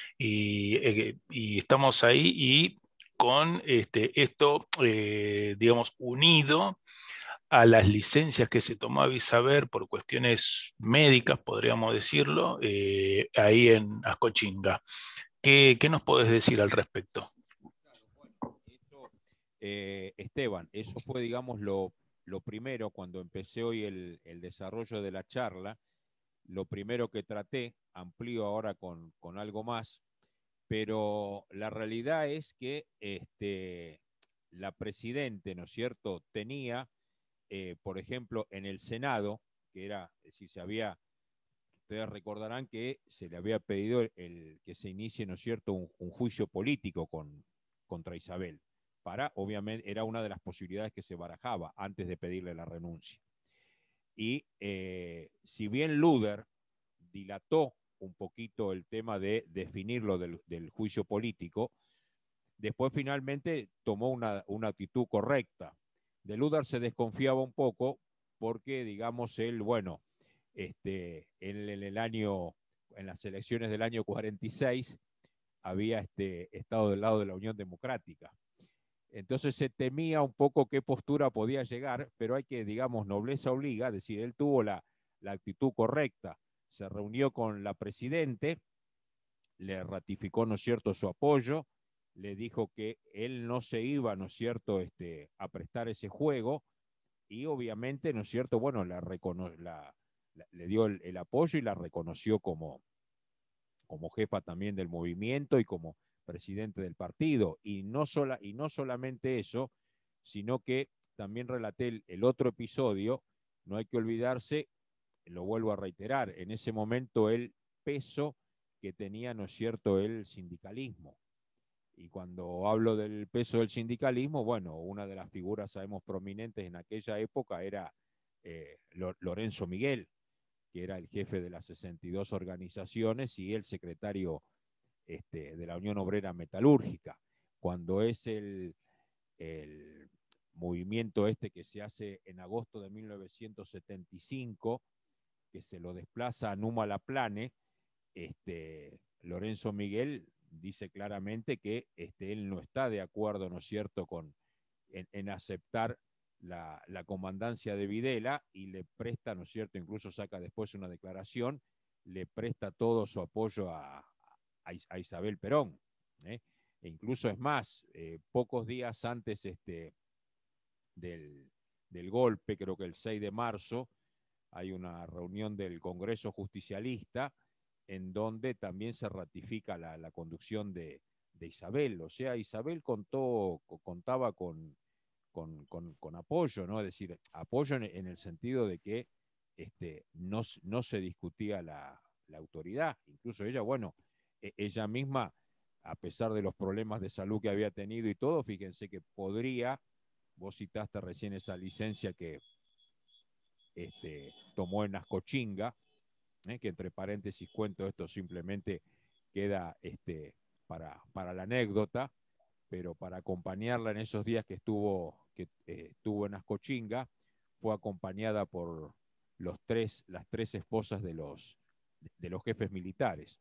Y estamos ahí y con esto, digamos, unido a las licencias que se tomaba Isabel por cuestiones médicas, podríamos decirlo, ahí en Ascochinga. ¿Qué nos podés decir al respecto? Claro, bueno, Esteban, eso fue, digamos, lo primero cuando empecé hoy el desarrollo de la charla. Lo primero que traté, amplío ahora con algo más, pero la realidad es que la presidente, ¿no es cierto?, tenía, por ejemplo, en el Senado, que era, si se había, ustedes recordarán que se le había pedido que se inicie, ¿no es cierto?, un juicio político contra Isabel. Obviamente, era una de las posibilidades que se barajaba antes de pedirle la renuncia. Y si bien Luder dilató un poquito el tema de definirlo del juicio político, después finalmente tomó una actitud correcta. De Luder se desconfiaba un poco porque, digamos, él, bueno, en las elecciones del año 46 había estado del lado de la Unión Democrática. Entonces se temía un poco qué postura podía llegar, pero hay que, digamos, nobleza obliga, es decir, él tuvo la actitud correcta, se reunió con la presidente, le ratificó, ¿no es cierto?, su apoyo, le dijo que él no se iba, ¿no es cierto?, a prestar ese juego, y obviamente, ¿no es cierto?, bueno, le dio el apoyo y la reconoció como jefa también del movimiento y como presidente del partido. Y no solamente eso, sino que también relaté el otro episodio. No hay que olvidarse, lo vuelvo a reiterar, en ese momento el peso que tenía, ¿no es cierto?, el sindicalismo. Y cuando hablo del peso del sindicalismo, bueno, una de las figuras, sabemos, prominentes en aquella época era Lorenzo Miguel. que era el jefe de las 62 organizaciones y el secretario de la Unión Obrera Metalúrgica. Cuando es el movimiento que se hace en agosto de 1975, que se lo desplaza a Numa Laplane, Lorenzo Miguel dice claramente que él no está de acuerdo, ¿no es cierto?, en aceptar la comandancia de Videla, y le presta, ¿no es cierto?, incluso saca después una declaración, le presta todo su apoyo a Isabel Perón. E incluso es más, pocos días antes del golpe, creo que el 6 de marzo, hay una reunión del Congreso Justicialista en donde también se ratifica la conducción de Isabel. O sea, Isabel contaba con apoyo, ¿no? Es decir, apoyo en el sentido de que no se discutía la autoridad. Incluso ella, bueno, ella misma, a pesar de los problemas de salud que había tenido y todo, fíjense que podría, vos citaste recién esa licencia que tomó en Ascochinga, que entre paréntesis cuento esto, simplemente queda para la anécdota, pero para acompañarla en esos días que estuvo en Ascochinga, fue acompañada por las tres esposas de los jefes militares.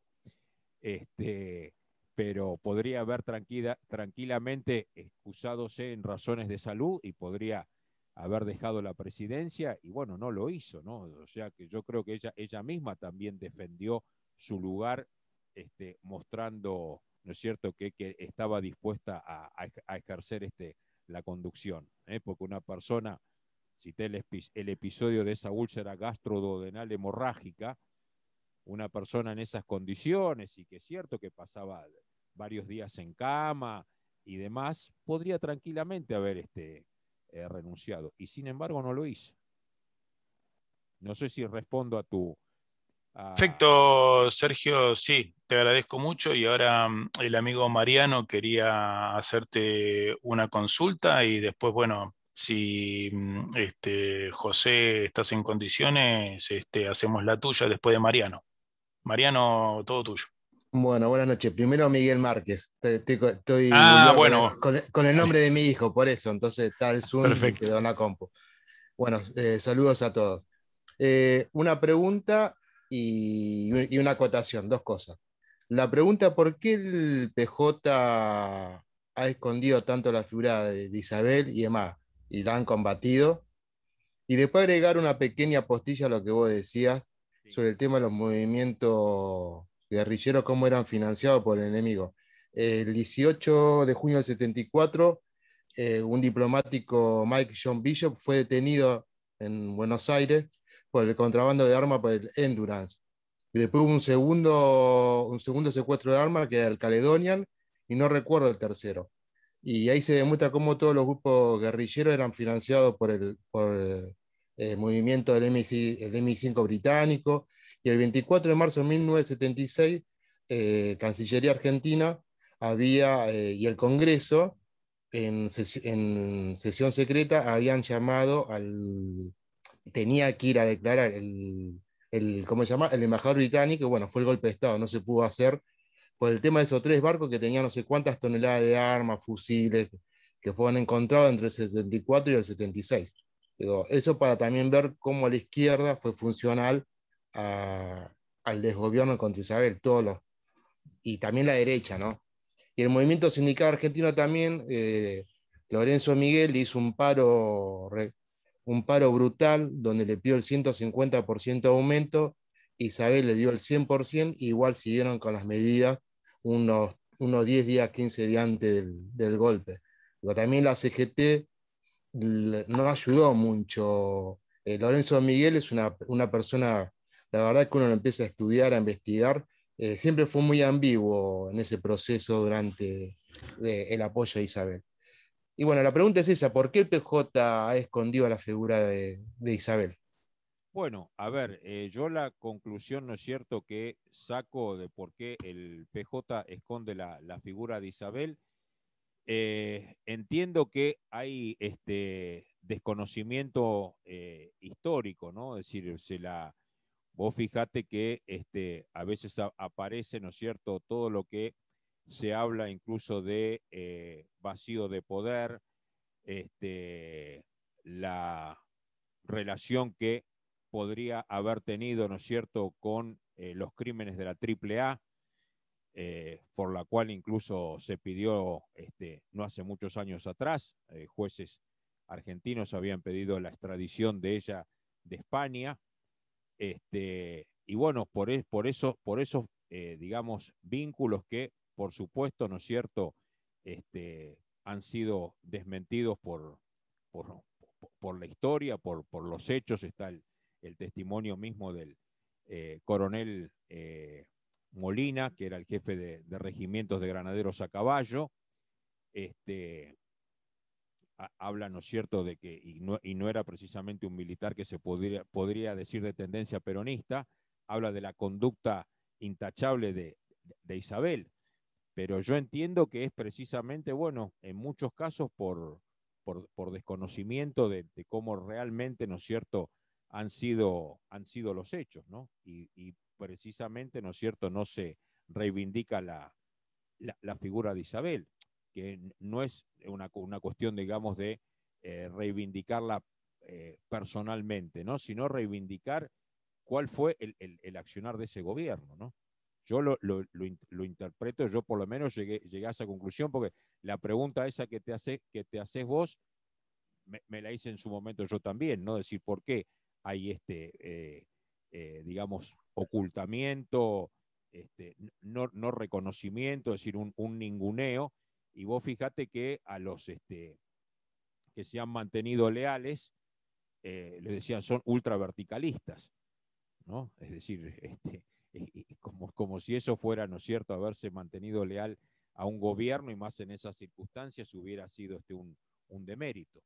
Pero podría haber tranquilamente excusadose en razones de salud y podría haber dejado la presidencia, y bueno, no lo hizo, ¿no? O sea que yo creo que ella misma también defendió su lugar, mostrando, ¿no es cierto?, que estaba dispuesta a ejercer la conducción, porque una persona, cité el episodio de esa úlcera gastroduodenal hemorrágica, una persona en esas condiciones, y que es cierto que pasaba varios días en cama y demás, podría tranquilamente haber renunciado, y sin embargo no lo hizo. No sé si respondo a tu... Perfecto, Sergio, sí, te agradezco mucho, y ahora el amigo Mariano quería hacerte una consulta, y después, bueno, si José estás en condiciones, hacemos la tuya después de Mariano. Mariano, todo tuyo. Bueno, buenas noches. Primero Miguel Márquez. Estoy Ah, bugueado bueno, con el nombre de mi hijo, por eso. Entonces está el Zoom y perfecto. quedó en la compu. Bueno, saludos a todos. Una pregunta y una acotación, dos cosas. La pregunta, ¿por qué el PJ ha escondido tanto la figura de Isabel y demás? Y la han combatido. Y después agregar una pequeña postilla a lo que vos decías sobre el tema de los movimientos guerrilleros, cómo eran financiados por el enemigo. El 18 de junio del 74, un diplomático, Mike John Bishop, fue detenido en Buenos Aires por el contrabando de armas por el Endurance. Y después hubo un segundo secuestro de armas, que era el Caledonian, y no recuerdo el tercero. Y ahí se demuestra cómo todos los grupos guerrilleros eran financiados por el movimiento del MI5 británico. Y el 24 de marzo de 1976, Cancillería Argentina y el Congreso, en sesión secreta, habían llamado tenía que ir a declarar ¿cómo se llama? El embajador británico. Bueno, fue el golpe de Estado, no se pudo hacer por el tema de esos tres barcos que tenían no sé cuántas toneladas de armas, fusiles, que fueron encontrados entre el 74 y el 76. Digo, eso para también ver cómo la izquierda fue funcional al desgobierno contra Isabel, y también la derecha, ¿no? Y el movimiento sindical argentino también, Lorenzo Miguel hizo un paro brutal, donde le pidió el 150% de aumento, Isabel le dio el 100%, igual siguieron con las medidas unos 10 días, 15 días antes del golpe. Pero también la CGT no ayudó mucho. Lorenzo Miguel es una persona, la verdad que uno lo empieza a estudiar, a investigar, siempre fue muy ambiguo en ese proceso durante el apoyo a Isabel. Y bueno, la pregunta es esa: ¿por qué el PJ ha escondido a la figura de Isabel? Bueno, a ver, yo la conclusión, ¿no es cierto?, que saco de por qué el PJ esconde la figura de Isabel. Entiendo que hay desconocimiento histórico, ¿no? Es decir, vos fijate que a veces aparece, ¿no es cierto?, todo lo que se habla incluso de vacío de poder, la relación que podría haber tenido, ¿no es cierto?, con los crímenes de la AAA, por la cual incluso se pidió, no hace muchos años atrás, jueces argentinos habían pedido la extradición de ella de España, y bueno, por esos, digamos, vínculos que, por supuesto, ¿no es cierto?, han sido desmentidos por la historia, por los hechos. Está el testimonio mismo del coronel Molina, que era el jefe de regimientos de granaderos a caballo. Habla, ¿no es cierto?, de que, y no era precisamente un militar que se podría decir de tendencia peronista, habla de la conducta intachable de Isabel, pero yo entiendo que es precisamente, bueno, en muchos casos por desconocimiento de cómo realmente, ¿no es cierto?, han sido los hechos, ¿no? Y precisamente, ¿no es cierto?, no se reivindica la figura de Isabel, que no es una cuestión, digamos, de reivindicarla personalmente, ¿no?, sino reivindicar cuál fue el accionar de ese gobierno, ¿no? Yo lo interpreto, yo por lo menos llegué a esa conclusión, porque la pregunta esa que te haces vos, me la hice en su momento yo también, ¿no? Decir, ¿por qué hay digamos, ocultamiento, no reconocimiento, es decir, un ninguneo? Y vos fíjate que a los que se han mantenido leales, les decían, son ultraverticalistas, ¿no? Es decir, como si eso fuera, ¿no es cierto?, haberse mantenido leal a un gobierno, y más en esas circunstancias hubiera sido un demérito.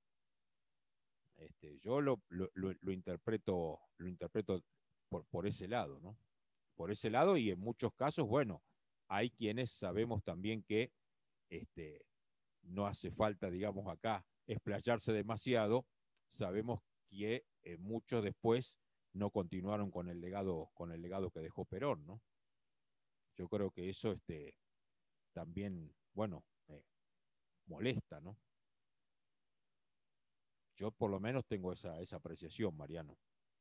Yo lo interpreto por ese lado, ¿no? Por ese lado, y en muchos casos, bueno, hay quienes sabemos también que no hace falta, digamos, acá explayarse demasiado, sabemos que muchos después no continuaron con el legado que dejó Perón, ¿no? Yo creo que eso también, bueno, molesta, ¿no? Yo por lo menos tengo esa apreciación, Mariano.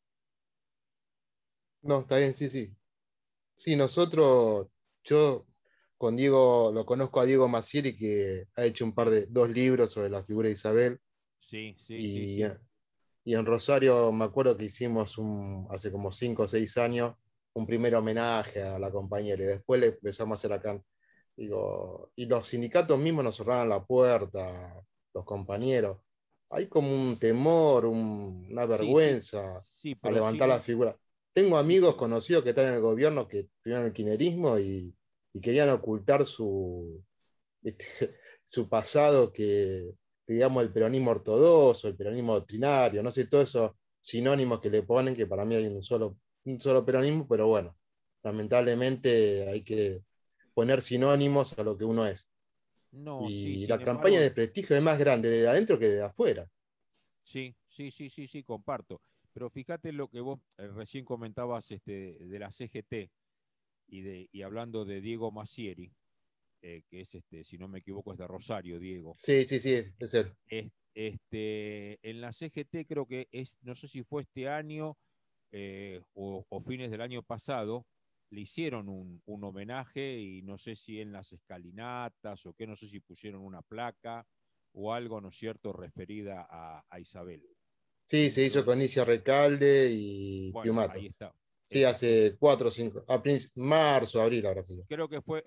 No, está bien, sí, sí. Sí, yo con Diego, lo conozco a Diego Massieri, que ha hecho dos libros sobre la figura de Isabel. Sí, sí, y, sí. Y en Rosario me acuerdo que hicimos hace como 5 o 6 años un primer homenaje a la compañera, y después le empezamos a hacer acá. Digo, y los sindicatos mismos nos cerraban la puerta, los compañeros. Hay como un temor, una Sí, sí, vergüenza sí, a pero levantar la figura. Tengo sí, amigos conocidos que están en el gobierno, que tuvieron el kirchnerismo y querían ocultar este, su pasado, que digamos el peronismo ortodoxo, el peronismo doctrinario, no sé, todos esos sinónimos que le ponen, que para mí hay un solo peronismo, pero bueno, lamentablemente hay que poner sinónimos a lo que uno es. No, sí, Y sin la campaña embargo, de prestigio es más grande de adentro que de afuera. sí, comparto. Pero fíjate lo que vos recién comentabas de la CGT, y hablando de Diego Massieri, que es, si no me equivoco, es de Rosario, Diego. Sí, sí, sí, es él. En la CGT creo que no sé si fue este año o fines del año pasado, le hicieron un homenaje, y no sé si en las escalinatas o qué, no sé si pusieron una placa o algo, ¿no es cierto?, referida a Isabel. Sí, se hizo con Isia Recalde y bueno, Piumato. ahí está. Sí, hace 4 o 5, marzo, abril, ahora sí. Creo que fue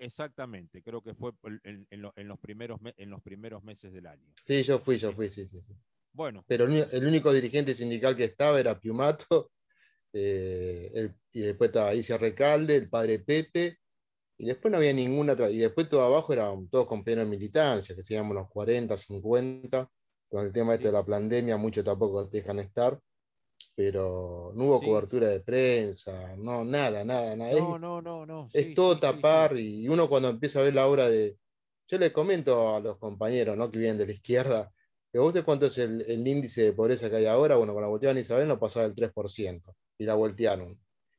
en los primeros meses del año. Sí, yo fui, sí. Bueno. Pero el único dirigente sindical que estaba era Piumato, y después estaba Isia Recalde, el padre Pepe, y después no había ninguna otra, y después todo abajo eran todos compañeros de militancia, que seríamos unos 40, 50, con el tema de la pandemia, muchos tampoco te dejan estar, pero no hubo cobertura de prensa, no, nada. No. Es todo tapar, y uno cuando empieza a ver la obra yo les comento a los compañeros, ¿no?, que vienen de la izquierda, que vos sabés cuánto es el índice de pobreza que hay ahora. Bueno, con la volteaban Isabel no pasaba del 3%, y la voltearon.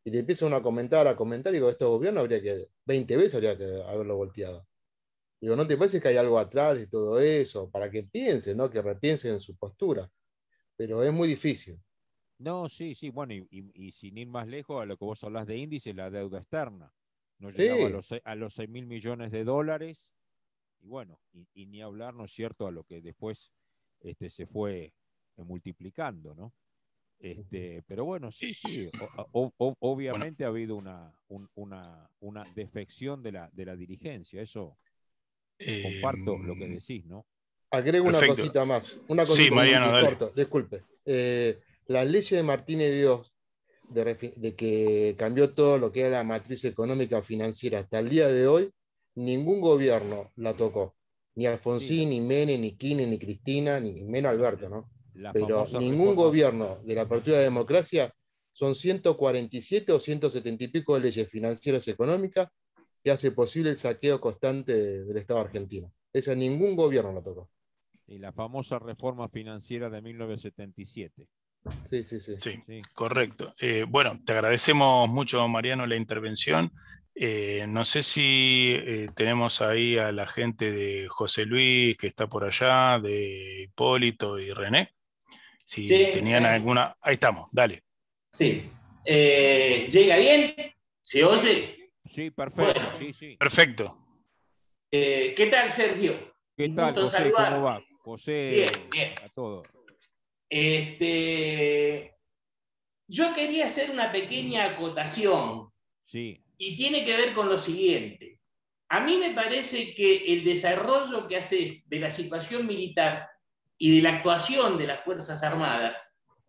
Y le empieza uno a comentar, y digo, este gobierno 20 veces habría que haberlo volteado. Digo, ¿no te parece que hay algo atrás de todo eso? Para que piensen, ¿no? Que repiensen en su postura. Pero es muy difícil. No, sí, sí, bueno, y sin ir más lejos, a lo que vos hablás de índice, la deuda externa. No llegaba Sí. a los 6.000 millones de dólares, y bueno, y ni hablar, ¿no es cierto?, a lo que después se fue multiplicando, ¿no? Pero bueno, sí, sí, obviamente ha habido una defección de la dirigencia, eso comparto lo que decís, ¿no? Agrego una Perfecto. cosita más, una Sí, cosita Mariano, y dale. corto, disculpe. Las leyes de Martínez Dios, de que cambió todo lo que era la matriz económica financiera hasta el día de hoy, ningún gobierno la tocó. Ni Alfonsín, Sí, ni Menem, ni Kirchner, ni Cristina, ni menos Alberto, ¿no? la Pero famosa ningún reforma. gobierno de la apertura de democracia, son 147 o 170 y pico de leyes financieras económicas que hace posible el saqueo constante del Estado argentino. Esa ningún gobierno la tocó. Y la famosa reforma financiera de 1977. Sí, sí, sí. Sí, Sí. correcto. Bueno, te agradecemos mucho, Mariano, la intervención. No sé si tenemos ahí a la gente de José Luis, que está por allá, de Hipólito y René. Si Sí, tenían alguna... Ahí estamos, dale. sí. ¿Llega bien? ¿Se oye? Sí, perfecto, Bueno, sí, sí. Perfecto. ¿qué tal, Sergio? ¿Qué Un tal, gusto José? ¿Cómo va? saludarte. Bien, José, bien. a todo. Yo quería hacer una pequeña acotación. Sí. Y tiene que ver con lo siguiente. A mí me parece que el desarrollo que haces de la situación militar y de la actuación de las Fuerzas Armadas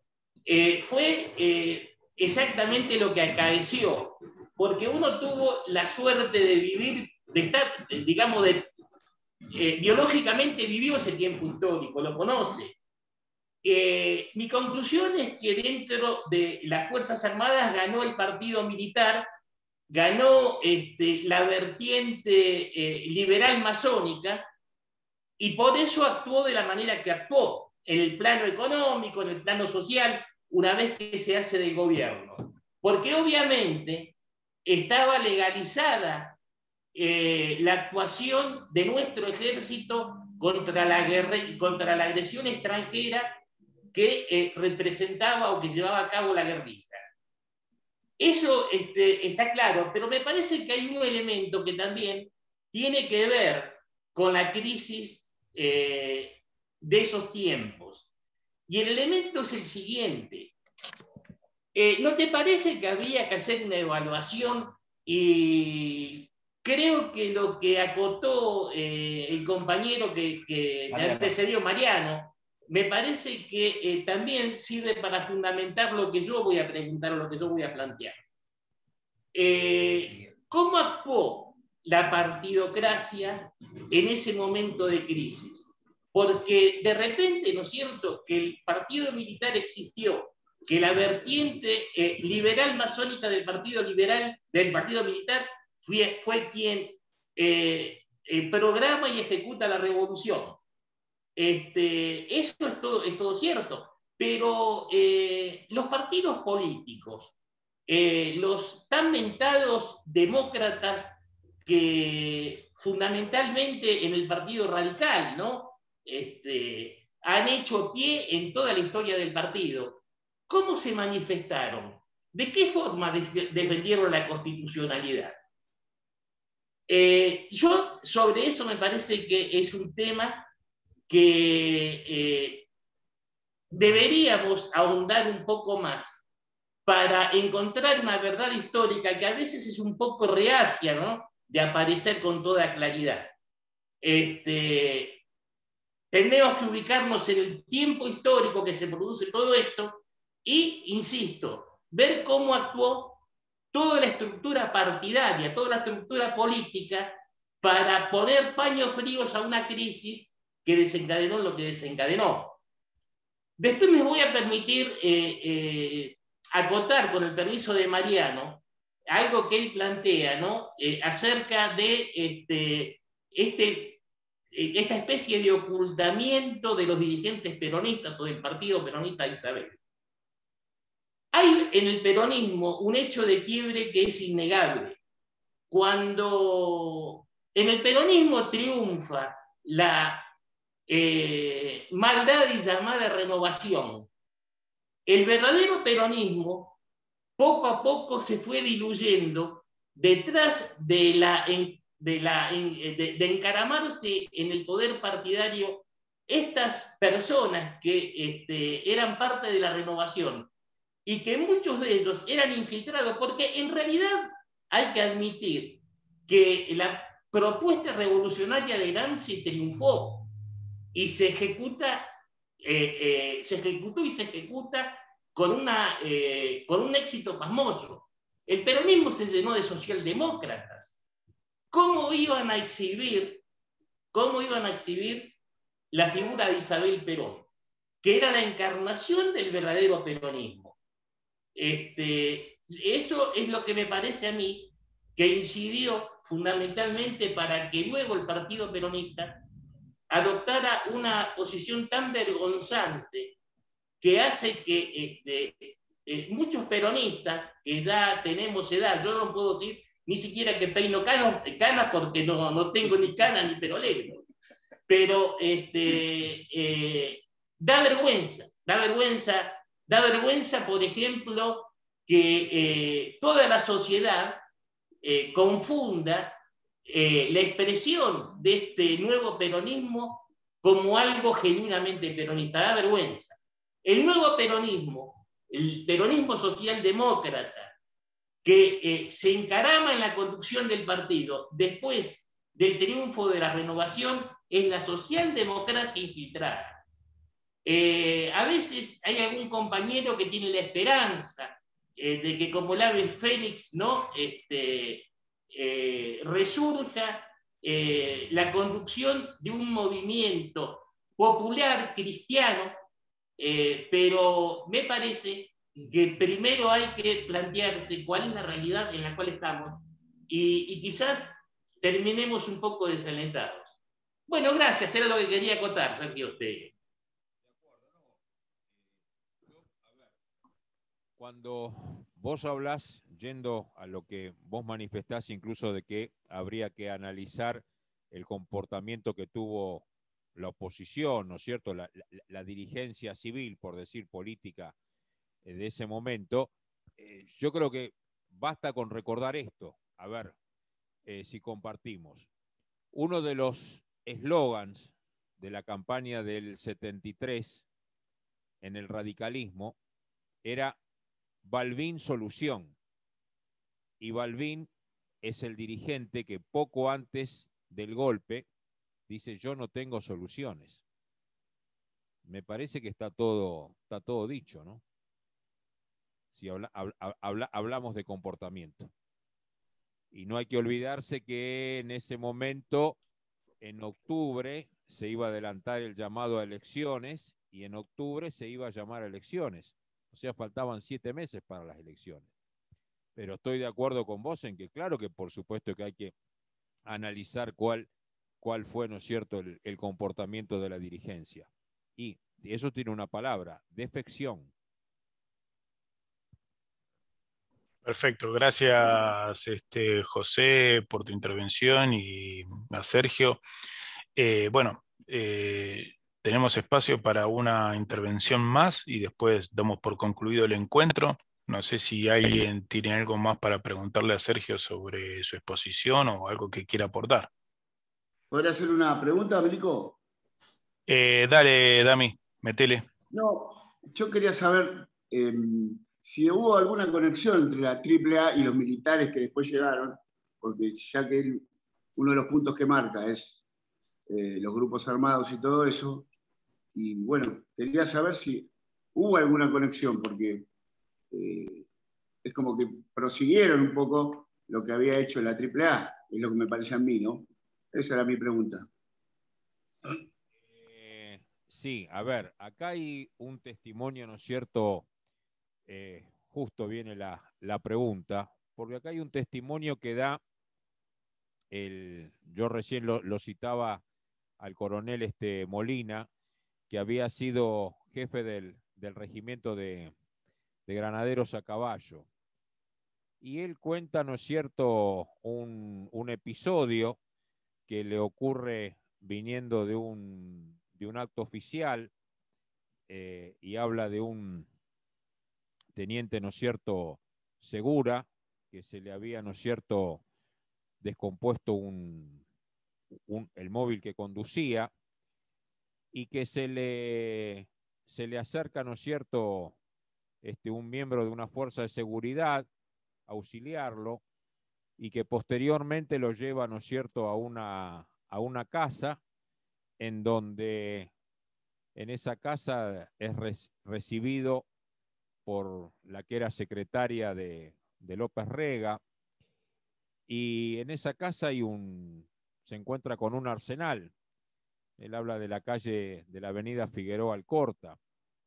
fue exactamente lo que acaeció, porque uno tuvo la suerte de vivir, de estar, digamos, biológicamente vivió ese tiempo histórico, lo conoce. Mi conclusión es que dentro de las Fuerzas Armadas ganó el partido militar, ganó la vertiente liberal masónica, y por eso actuó de la manera que actuó, en el plano económico, en el plano social, una vez que se hace del gobierno. Porque obviamente estaba legalizada la actuación de nuestro ejército contra la agresión extranjera que representaba o que llevaba a cabo la guerrilla. Eso está claro, pero me parece que hay un elemento que también tiene que ver con la crisis de esos tiempos. Y el elemento es el siguiente. ¿No te parece que había que hacer una evaluación? Y creo que lo que acotó el compañero que me antecedió, Mariano, me parece que también sirve para fundamentar lo que yo voy a preguntar o lo que yo voy a plantear. ¿Cómo actuó la partidocracia en ese momento de crisis? Porque de repente, ¿no es cierto?, que el partido militar existió, que la vertiente liberal masónica del partido militar fue quien programa y ejecuta la revolución. Eso es todo cierto, pero los partidos políticos, los tan mentados demócratas que fundamentalmente en el Partido Radical, ¿no?, han hecho pie en toda la historia del partido. ¿Cómo se manifestaron? ¿De qué forma defendieron la constitucionalidad? Yo sobre eso me parece que es un tema que deberíamos ahondar un poco más para encontrar una verdad histórica que a veces es un poco reacia, ¿no?, de aparecer con toda claridad. Tenemos que ubicarnos en el tiempo histórico que se produce todo esto y, insisto, ver cómo actuó toda la estructura partidaria, toda la estructura política para poner paños fríos a una crisis que desencadenó lo que desencadenó. Después me voy a permitir acotar, con el permiso de Mariano, algo que él plantea, ¿no?, acerca de esta especie de ocultamiento de los dirigentes peronistas o del partido peronista de Isabel. Hay en el peronismo un hecho de quiebre que es innegable. Cuando en el peronismo triunfa la maldad y llamada renovación, el verdadero peronismo poco a poco se fue diluyendo detrás de encaramarse en el poder partidario estas personas que eran parte de la renovación y que muchos de ellos eran infiltrados, porque en realidad hay que admitir que la propuesta revolucionaria de Gramsci triunfó y se ejecuta, se ejecutó y se ejecuta con un éxito pasmoso. El peronismo se llenó de socialdemócratas. ¿Cómo iban a exhibir la figura de Isabel Perón, que era la encarnación del verdadero peronismo? Eso es lo que me parece a mí que incidió fundamentalmente para que luego el Partido Peronista adoptara una posición tan vergonzante que hace que muchos peronistas, que ya tenemos edad, yo no puedo decir ni siquiera que peino canas porque no tengo ni canas ni pelo negro, pero da vergüenza, por ejemplo, que toda la sociedad confunda la expresión de este nuevo peronismo como algo genuinamente peronista. Da vergüenza. El nuevo peronismo, el peronismo socialdemócrata, que se encarama en la conducción del partido después del triunfo de la renovación, es la socialdemocracia infiltrada. A veces hay algún compañero que tiene la esperanza de que como el ave fénix, ¿no? Resurja la conducción de un movimiento popular cristiano, pero me parece que primero hay que plantearse cuál es la realidad en la cual estamos y quizás terminemos un poco desalentados. Bueno, gracias, era lo que quería acotar, Sergio, usted. Cuando vos hablás, yendo a lo que vos manifestás, incluso de que habría que analizar el comportamiento que tuvo la oposición, ¿no es cierto?, la dirigencia civil, por decir política, de ese momento, yo creo que basta con recordar esto, a ver si compartimos. Uno de los eslogans de la campaña del 73 en el radicalismo era Balbín solución. Y Balbín es el dirigente que poco antes del golpe dice: yo no tengo soluciones. Me parece que está todo dicho, ¿no? Si hablamos de comportamiento. Y no hay que olvidarse que en ese momento, en octubre, se iba a adelantar el llamado a elecciones y en octubre se iba a llamar a elecciones. O sea, faltaban 7 meses para las elecciones. Pero estoy de acuerdo con vos en que claro que por supuesto que hay que analizar cuál fue, ¿no es cierto?, el comportamiento de la dirigencia. Y eso tiene una palabra: defección. Perfecto, gracias José por tu intervención y a Sergio. Tenemos espacio para una intervención más y después damos por concluido el encuentro. No sé si alguien tiene algo más para preguntarle a Sergio sobre su exposición o algo que quiera aportar. ¿Podría hacer una pregunta, Melico? Dale, Dami, metele. No, yo quería saber si hubo alguna conexión entre la AAA y los militares que después llegaron, porque ya que uno de los puntos que marca es los grupos armados y todo eso, y bueno, quería saber si hubo alguna conexión, porque es como que prosiguieron un poco lo que había hecho la AAA, es lo que me parece a mí, ¿no? Esa era mi pregunta. Sí, a ver, acá hay un testimonio, ¿no es cierto? Justo viene la pregunta, porque acá hay un testimonio que da yo recién lo citaba al coronel Molina, que había sido jefe del regimiento de granaderos a caballo. Y él cuenta, ¿no es cierto?, un episodio que le ocurre viniendo de un acto oficial, y habla de un teniente, ¿no es cierto?, Segura, que se le había, ¿no es cierto?, descompuesto el móvil que conducía, y que se le acerca, ¿no es cierto?, un miembro de una fuerza de seguridad a auxiliarlo, y que posteriormente lo lleva, ¿no es cierto?, a una casa, en donde en esa casa es recibido por la que era secretaria de López Rega, y en esa casa se encuentra con un arsenal. Él habla de la calle de la avenida Figueroa Alcorta.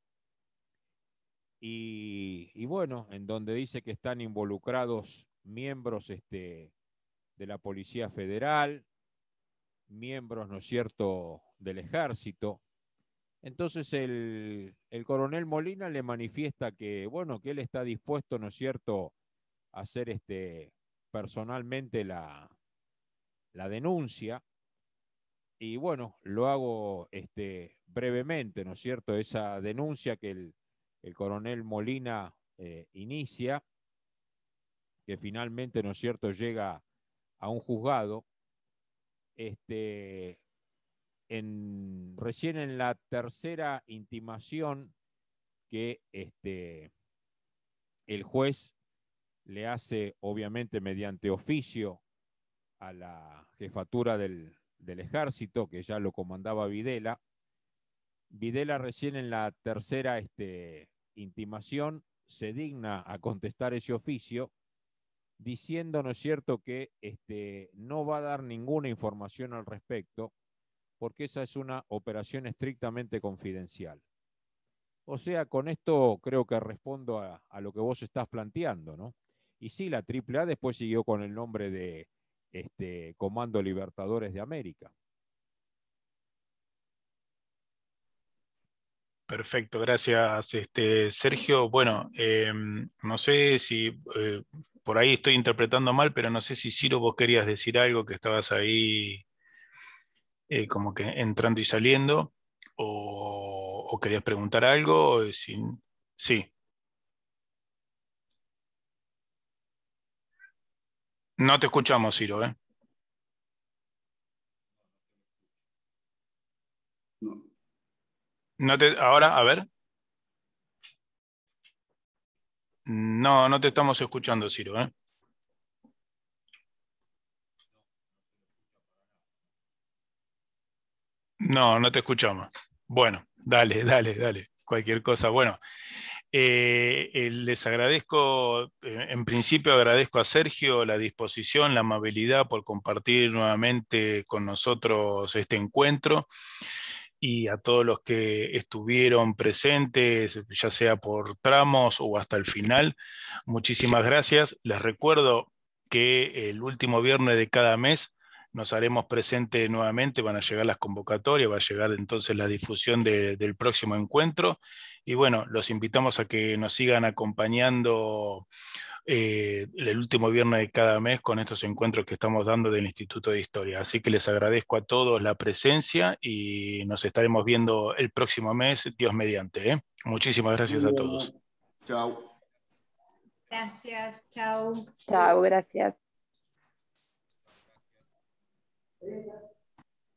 Y bueno, en donde dice que están involucrados miembros de la Policía Federal, miembros, ¿no es cierto?, del Ejército. Entonces el coronel Molina le manifiesta que, bueno, que él está dispuesto, ¿no es cierto?, a hacer personalmente la denuncia. Y bueno, lo hago brevemente, ¿no es cierto?, esa denuncia que el coronel Molina inicia, que finalmente, ¿no es cierto?, llega a un juzgado. Recién en la tercera intimación que el juez le hace, obviamente mediante oficio, a la jefatura del Ejército, que ya lo comandaba Videla. Videla recién en la tercera intimación se digna a contestar ese oficio, diciendo, ¿no es cierto?, que no va a dar ninguna información al respecto, porque esa es una operación estrictamente confidencial. O sea, con esto creo que respondo a lo que vos estás planteando, ¿no? Y sí, la AAA después siguió con el nombre de Comando Libertadores de América. Perfecto, gracias, Sergio. Bueno, no sé si por ahí estoy interpretando mal, pero no sé si Ciro vos querías decir algo, que estabas ahí como que entrando y saliendo, o querías preguntar algo. Sí, no te escuchamos, Ciro, ¿eh? Ahora, a ver. No, no te estamos escuchando, Ciro, ¿eh? No, no te escuchamos. Bueno, dale. Cualquier cosa. Bueno, les agradezco, en principio agradezco a Sergio la disposición, la amabilidad por compartir nuevamente con nosotros este encuentro, y a todos los que estuvieron presentes, ya sea por tramos o hasta el final. Muchísimas gracias. Les recuerdo que el último viernes de cada mes nos haremos presente nuevamente, van a llegar las convocatorias, va a llegar entonces la difusión del próximo encuentro, y bueno, los invitamos a que nos sigan acompañando el último viernes de cada mes con estos encuentros que estamos dando del Instituto de Historia. Así que les agradezco a todos la presencia y nos estaremos viendo el próximo mes, Dios mediante, ¿eh? Muchísimas gracias a todos. Chao. Gracias, chao. Chao, gracias.